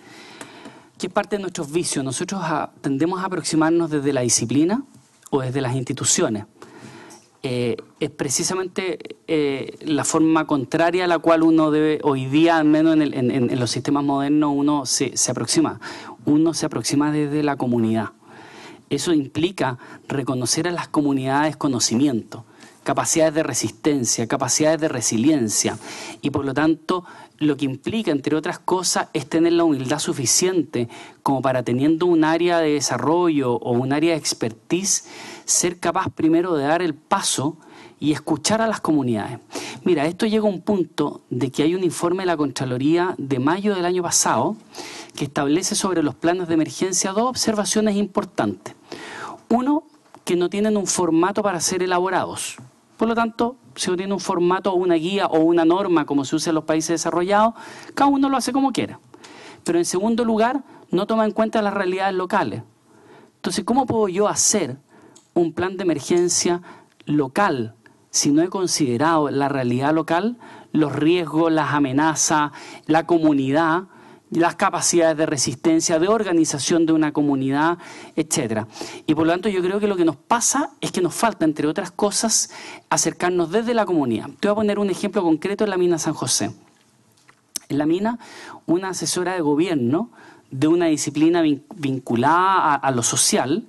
es parte de nuestros vicios. Nosotros tendemos a aproximarnos desde la disciplina o desde las instituciones. Es precisamente la forma contraria a la cual uno debe, hoy día, al menos en los sistemas modernos, uno se aproxima. Uno se aproxima desde la comunidad. Eso implica reconocer a las comunidades conocimiento, capacidades de resistencia, capacidades de resiliencia, y por lo tanto lo que implica, entre otras cosas, es tener la humildad suficiente como para, teniendo un área de desarrollo o un área de expertise, ser capaz primero de dar el paso y escuchar a las comunidades. Mira, esto llega a un punto de que hay un informe de la Contraloría de mayo del año pasado que establece sobre los planes de emergencia dos observaciones importantes. Uno, que no tienen un formato para ser elaborados. Por lo tanto, si no tiene un formato o una guía o una norma como se usa en los países desarrollados, cada uno lo hace como quiera. Pero en segundo lugar, no toma en cuenta las realidades locales. Entonces, ¿cómo puedo yo hacer un plan de emergencia local si no he considerado la realidad local, los riesgos, las amenazas, la comunidad, las capacidades de resistencia, de organización de una comunidad, etcétera? Y por lo tanto yo creo que lo que nos pasa es que nos falta, entre otras cosas, acercarnos desde la comunidad. Te voy a poner un ejemplo concreto en la mina San José. En la mina, una asesora de gobierno de una disciplina vinculada a lo social,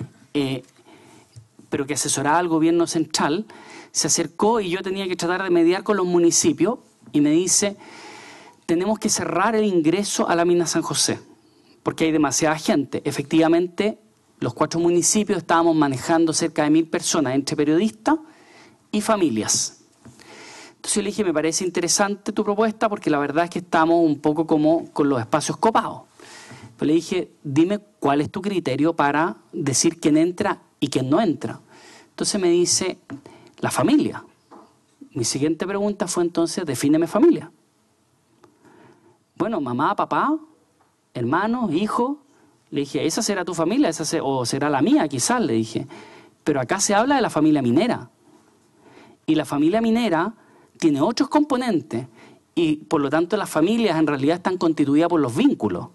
pero que asesoraba al gobierno central, se acercó y yo tenía que tratar de mediar con los municipios y me dice: tenemos que cerrar el ingreso a la mina San José, porque hay demasiada gente. Efectivamente, los 4 municipios estábamos manejando cerca de 1000 personas, entre periodistas y familias. Entonces yo le dije: me parece interesante tu propuesta, porque la verdad es que estamos un poco como con los espacios copados. Pero le dije: dime cuál es tu criterio para decir quién entra y quién no entra. Entonces me dice: la familia. Mi siguiente pregunta fue entonces: defíneme familia. Bueno, mamá, papá, hermanos, hijos. Le dije: esa será tu familia, o será la mía, quizás, le dije. Pero acá se habla de la familia minera. Y la familia minera tiene otros componentes. Y por lo tanto las familias en realidad están constituidas por los vínculos.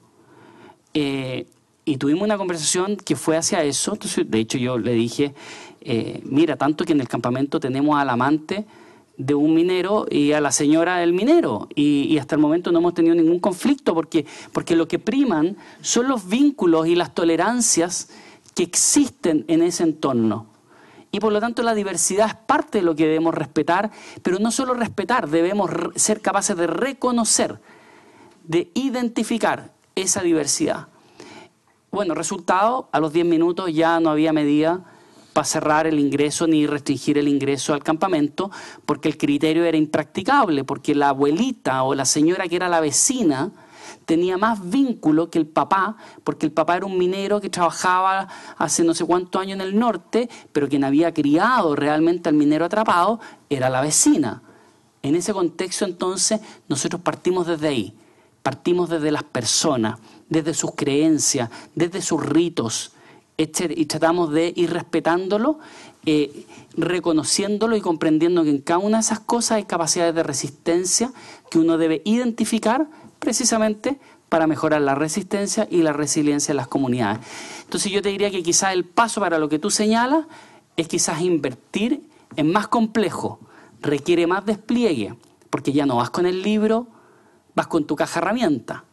Y tuvimos una conversación que fue hacia eso. Entonces, de hecho, yo le dije: mira, tanto que en el campamento tenemos al amante de un minero y a la señora del minero, y hasta el momento no hemos tenido ningún conflicto, porque lo que priman son los vínculos y las tolerancias que existen en ese entorno. Y por lo tanto la diversidad es parte de lo que debemos respetar, pero no solo respetar, debemos ser capaces de reconocer, de identificar esa diversidad. Bueno, resultado, a los 10 minutos ya no había medida para cerrar el ingreso ni restringir el ingreso al campamento, porque el criterio era impracticable, porque la abuelita o la señora que era la vecina tenía más vínculo que el papá, porque el papá era un minero que trabajaba hace no sé cuántos años en el norte, pero quien había criado realmente al minero atrapado era la vecina. En ese contexto, entonces, nosotros partimos desde ahí, partimos desde las personas, desde sus creencias, desde sus ritos, y tratamos de ir respetándolo, reconociéndolo y comprendiendo que en cada una de esas cosas hay capacidades de resistencia que uno debe identificar precisamente para mejorar la resistencia y la resiliencia de las comunidades. Entonces yo te diría que quizás el paso para lo que tú señalas es quizás invertir en más complejo, requiere más despliegue, porque ya no vas con el libro, vas con tu caja herramienta.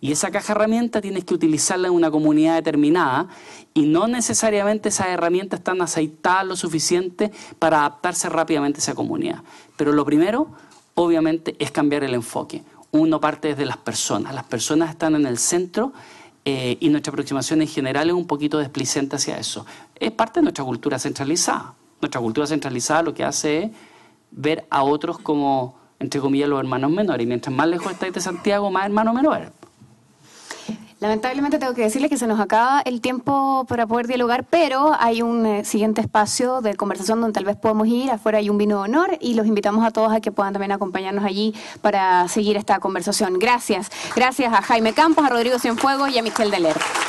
Y esa caja de herramientas tienes que utilizarla en una comunidad determinada y no necesariamente esas herramientas están aceitadas lo suficiente para adaptarse rápidamente a esa comunidad. Pero lo primero, obviamente, es cambiar el enfoque. Uno parte desde las personas están en el centro y nuestra aproximación en general es un poquito desplicente hacia eso. Es parte de nuestra cultura centralizada. Nuestra cultura centralizada lo que hace es ver a otros como, entre comillas, los hermanos menores. Y mientras más lejos estáis de Santiago, más hermano menor. Lamentablemente tengo que decirle que se nos acaba el tiempo para poder dialogar, pero hay un siguiente espacio de conversación donde tal vez podemos ir. Afuera hay un vino de honor y los invitamos a todos a que puedan también acompañarnos allí para seguir esta conversación. Gracias. Gracias a Jaime Campos, a Rodrigo Cienfuegos y a Michelle Deler.